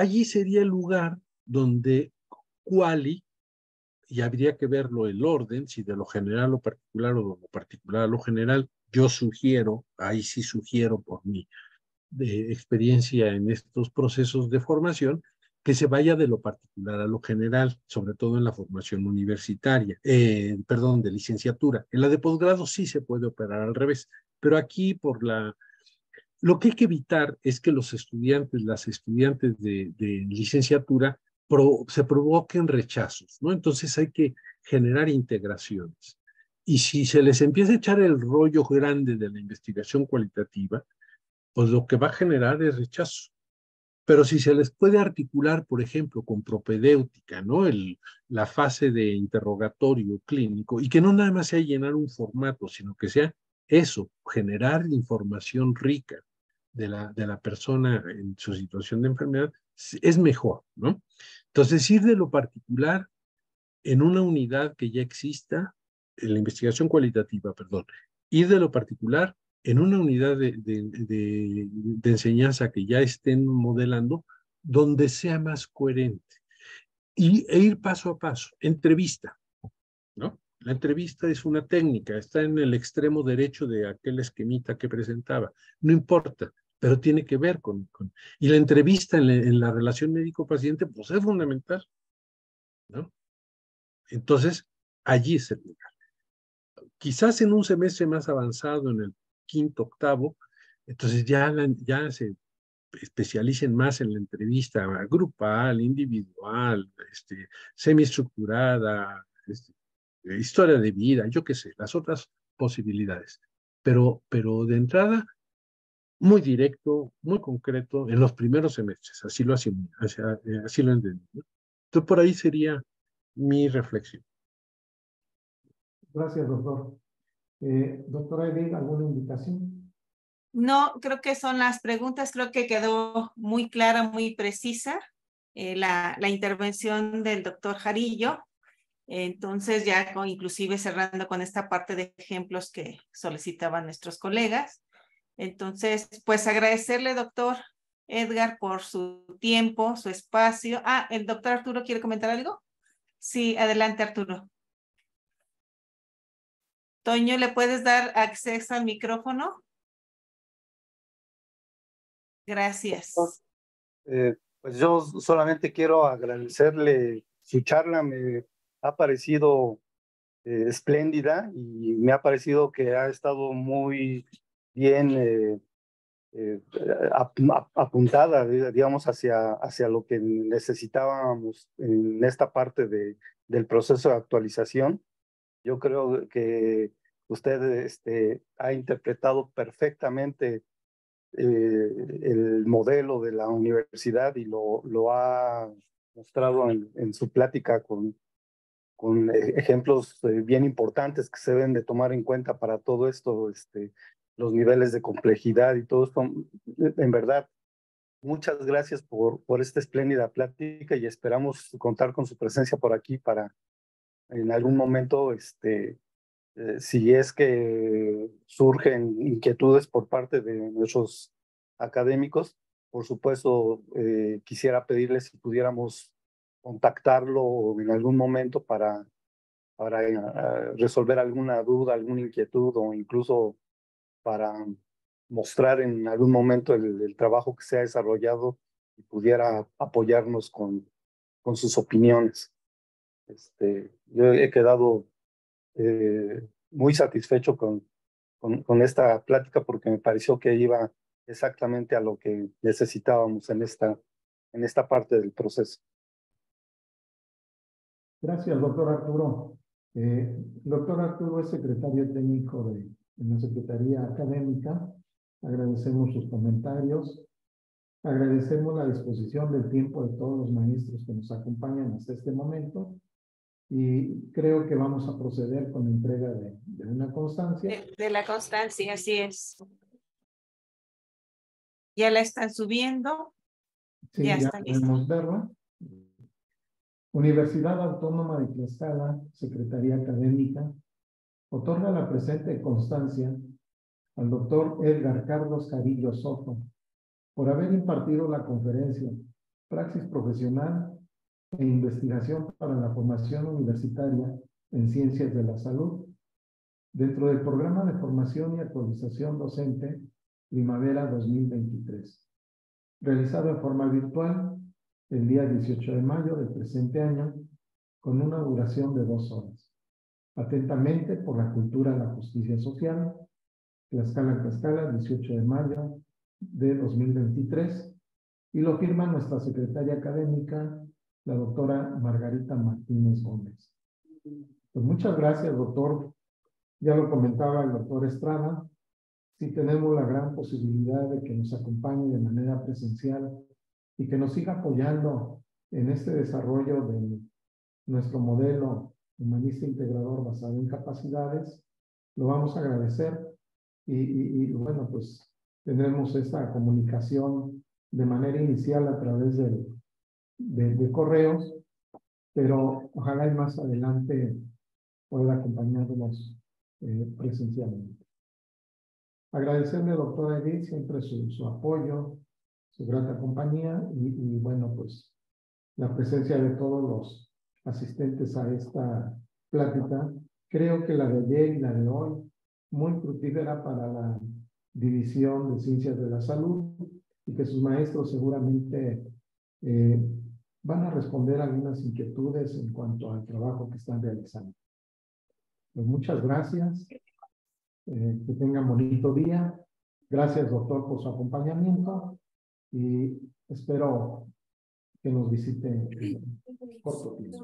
allí sería el lugar donde Quali, y habría que verlo el orden, si de lo general a lo particular o de lo particular a lo general, yo sugiero, ahí sí sugiero por mi de experiencia en estos procesos de formación, que se vaya de lo particular a lo general, sobre todo en la formación universitaria, eh, perdón, de licenciatura. En la de posgrado sí se puede operar al revés, pero aquí por la... Lo que hay que evitar es que los estudiantes, las estudiantes de, de licenciatura, pro, se provoquen rechazos, ¿no? Entonces hay que generar integraciones. Y si se les empieza a echar el rollo grande de la investigación cualitativa, pues lo que va a generar es rechazo. Pero si se les puede articular, por ejemplo, con propedéutica, ¿no? El, la fase de interrogatorio clínico, y que no nada más sea llenar un formato, sino que sea eso, generar información rica de la, de la persona en su situación de enfermedad, es mejor, ¿no? Entonces, ir de lo particular en una unidad que ya exista, en la investigación cualitativa, perdón, ir de lo particular en una unidad de, de, de, de enseñanza que ya estén modelando, donde sea más coherente. Y, e ir paso a paso, entrevista, ¿no? La entrevista es una técnica, está en el extremo derecho de aquel esquemita que presentaba, no importa, pero tiene que ver con... con y la entrevista en la, en la relación médico-paciente, pues es fundamental, ¿no? Entonces, allí es el lugar. Quizás en un semestre más avanzado, en el quinto, octavo, entonces ya, la, ya se especialicen más en la entrevista grupal, individual, este, semiestructurada, este, historia de vida, yo qué sé, las otras posibilidades. Pero, pero de entrada, muy directo, muy concreto en los primeros semestres, así lo, así, así, así lo entendí, ¿no? Entonces, por ahí sería mi reflexión. Gracias, doctor. Eh, doctora Edith, ¿alguna invitación? No, creo que son las preguntas, creo que quedó muy clara, muy precisa eh, la, la intervención del doctor Jarillo. Entonces, ya con, inclusive cerrando con esta parte de ejemplos que solicitaban nuestros colegas. Entonces, pues agradecerle, doctor Edgar, por su tiempo, su espacio. Ah, ¿el doctor Arturo quiere comentar algo? Sí, adelante, Arturo. Toño, ¿le puedes dar acceso al micrófono? Gracias. Eh, pues yo solamente quiero agradecerle su charla, me ha parecido eh, espléndida y me ha parecido que ha estado muy bien eh, eh, ap ap apuntada, digamos, hacia, hacia lo que necesitábamos en esta parte de, del proceso de actualización. Yo creo que usted este, ha interpretado perfectamente eh, el modelo de la universidad y lo, lo ha mostrado en, en su plática con, con ejemplos eh, bien importantes que se deben de tomar en cuenta para todo esto, este, los niveles de complejidad y todo esto. En verdad, muchas gracias por, por esta espléndida plática y esperamos contar con su presencia por aquí para en algún momento este, eh, si es que surgen inquietudes por parte de nuestros académicos, por supuesto, eh, quisiera pedirles si pudiéramos contactarlo en algún momento para, para uh, resolver alguna duda, alguna inquietud o incluso para mostrar en algún momento el, el trabajo que se ha desarrollado y pudiera apoyarnos con, con sus opiniones. Este, yo he quedado eh, muy satisfecho con, con, con esta plática porque me pareció que iba exactamente a lo que necesitábamos en esta, en esta parte del proceso. Gracias, doctor Arturo. Eh, doctor Arturo es secretario técnico de, de la Secretaría Académica. Agradecemos sus comentarios. Agradecemos la disposición del tiempo de todos los maestros que nos acompañan hasta este momento. Y creo que vamos a proceder con la entrega de, de una constancia. De, de la constancia, así es. Ya la están subiendo. Sí, ya, ya está podemos lista. verla. Universidad Autónoma de Tlaxcala, Secretaría Académica, otorga la presente constancia al doctor Edgar Carlos Jarillo Soto por haber impartido la conferencia praxis profesional e investigación para la formación universitaria en ciencias de la salud, dentro del programa de formación y actualización docente Primavera dos mil veintitrés, realizado en forma virtual el día dieciocho de mayo del presente año, con una duración de dos horas. Atentamente, por la cultura, la justicia social, Tlaxcala, Tlaxcala, dieciocho de mayo de dos mil veintitrés, y lo firma nuestra secretaria académica, la doctora Margarita Martínez Gómez. Pues muchas gracias, doctor. Ya lo comentaba el doctor Estrada, sí tenemos la gran posibilidad de que nos acompañe de manera presencial y que nos siga apoyando en este desarrollo de nuestro modelo humanista integrador basado en capacidades. Lo vamos a agradecer y, y, y bueno, pues tendremos esta comunicación de manera inicial a través de, de, de correos, pero ojalá y más adelante pueda acompañarnos eh, presencialmente. Agradecerle, doctora Edith, siempre su, su apoyo, su grata compañía y, y bueno, pues la presencia de todos los asistentes a esta plática. Creo que la de ayer y la de hoy, muy fructífera para la División de Ciencias de la Salud, y que sus maestros seguramente eh, van a responder algunas inquietudes en cuanto al trabajo que están realizando. Pues muchas gracias. Eh, que tengan bonito día. Gracias, doctor, por su acompañamiento y espero que nos visite en corto tiempo.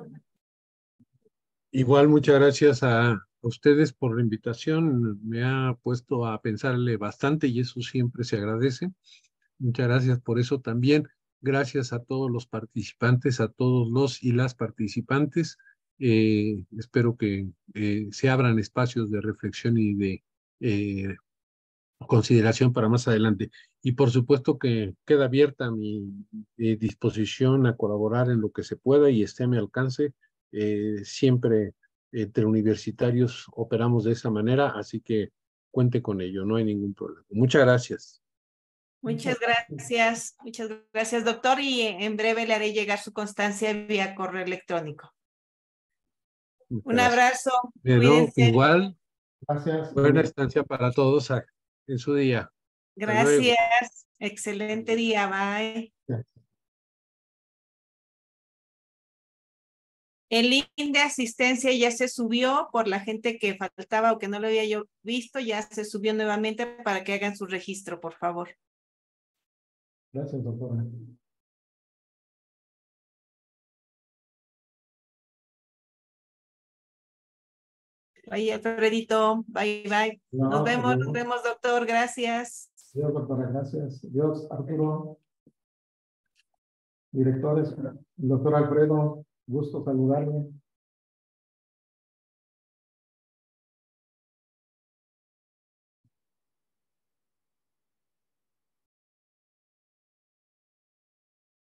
Igual, muchas gracias a, a ustedes por la invitación. Me ha puesto a pensarle bastante y eso siempre se agradece. Muchas gracias por eso también. Gracias a todos los participantes, a todos los y las participantes. Eh, espero que eh, se abran espacios de reflexión y de eh, consideración para más adelante. Y por supuesto que queda abierta mi, mi disposición a colaborar en lo que se pueda y esté a mi alcance. Eh, siempre entre universitarios operamos de esa manera, así que cuente con ello, no hay ningún problema. Muchas gracias. Muchas gracias, muchas gracias, doctor, y en breve le haré llegar su constancia vía correo electrónico. Muchas Un gracias. abrazo, Pero cuídense. igual, Gracias. buena estancia para todos en su día. Gracias, excelente día, bye. Gracias. El link de asistencia ya se subió por la gente que faltaba o que no lo había yo visto, ya se subió nuevamente para que hagan su registro, por favor. Gracias, doctora. Bye, Alfredito. Bye, bye. No, Nos vemos, adiós. nos vemos, doctor. Gracias. Dios, doctora, gracias. Dios, Arturo. Directores, doctor Alfredo, gusto saludarle.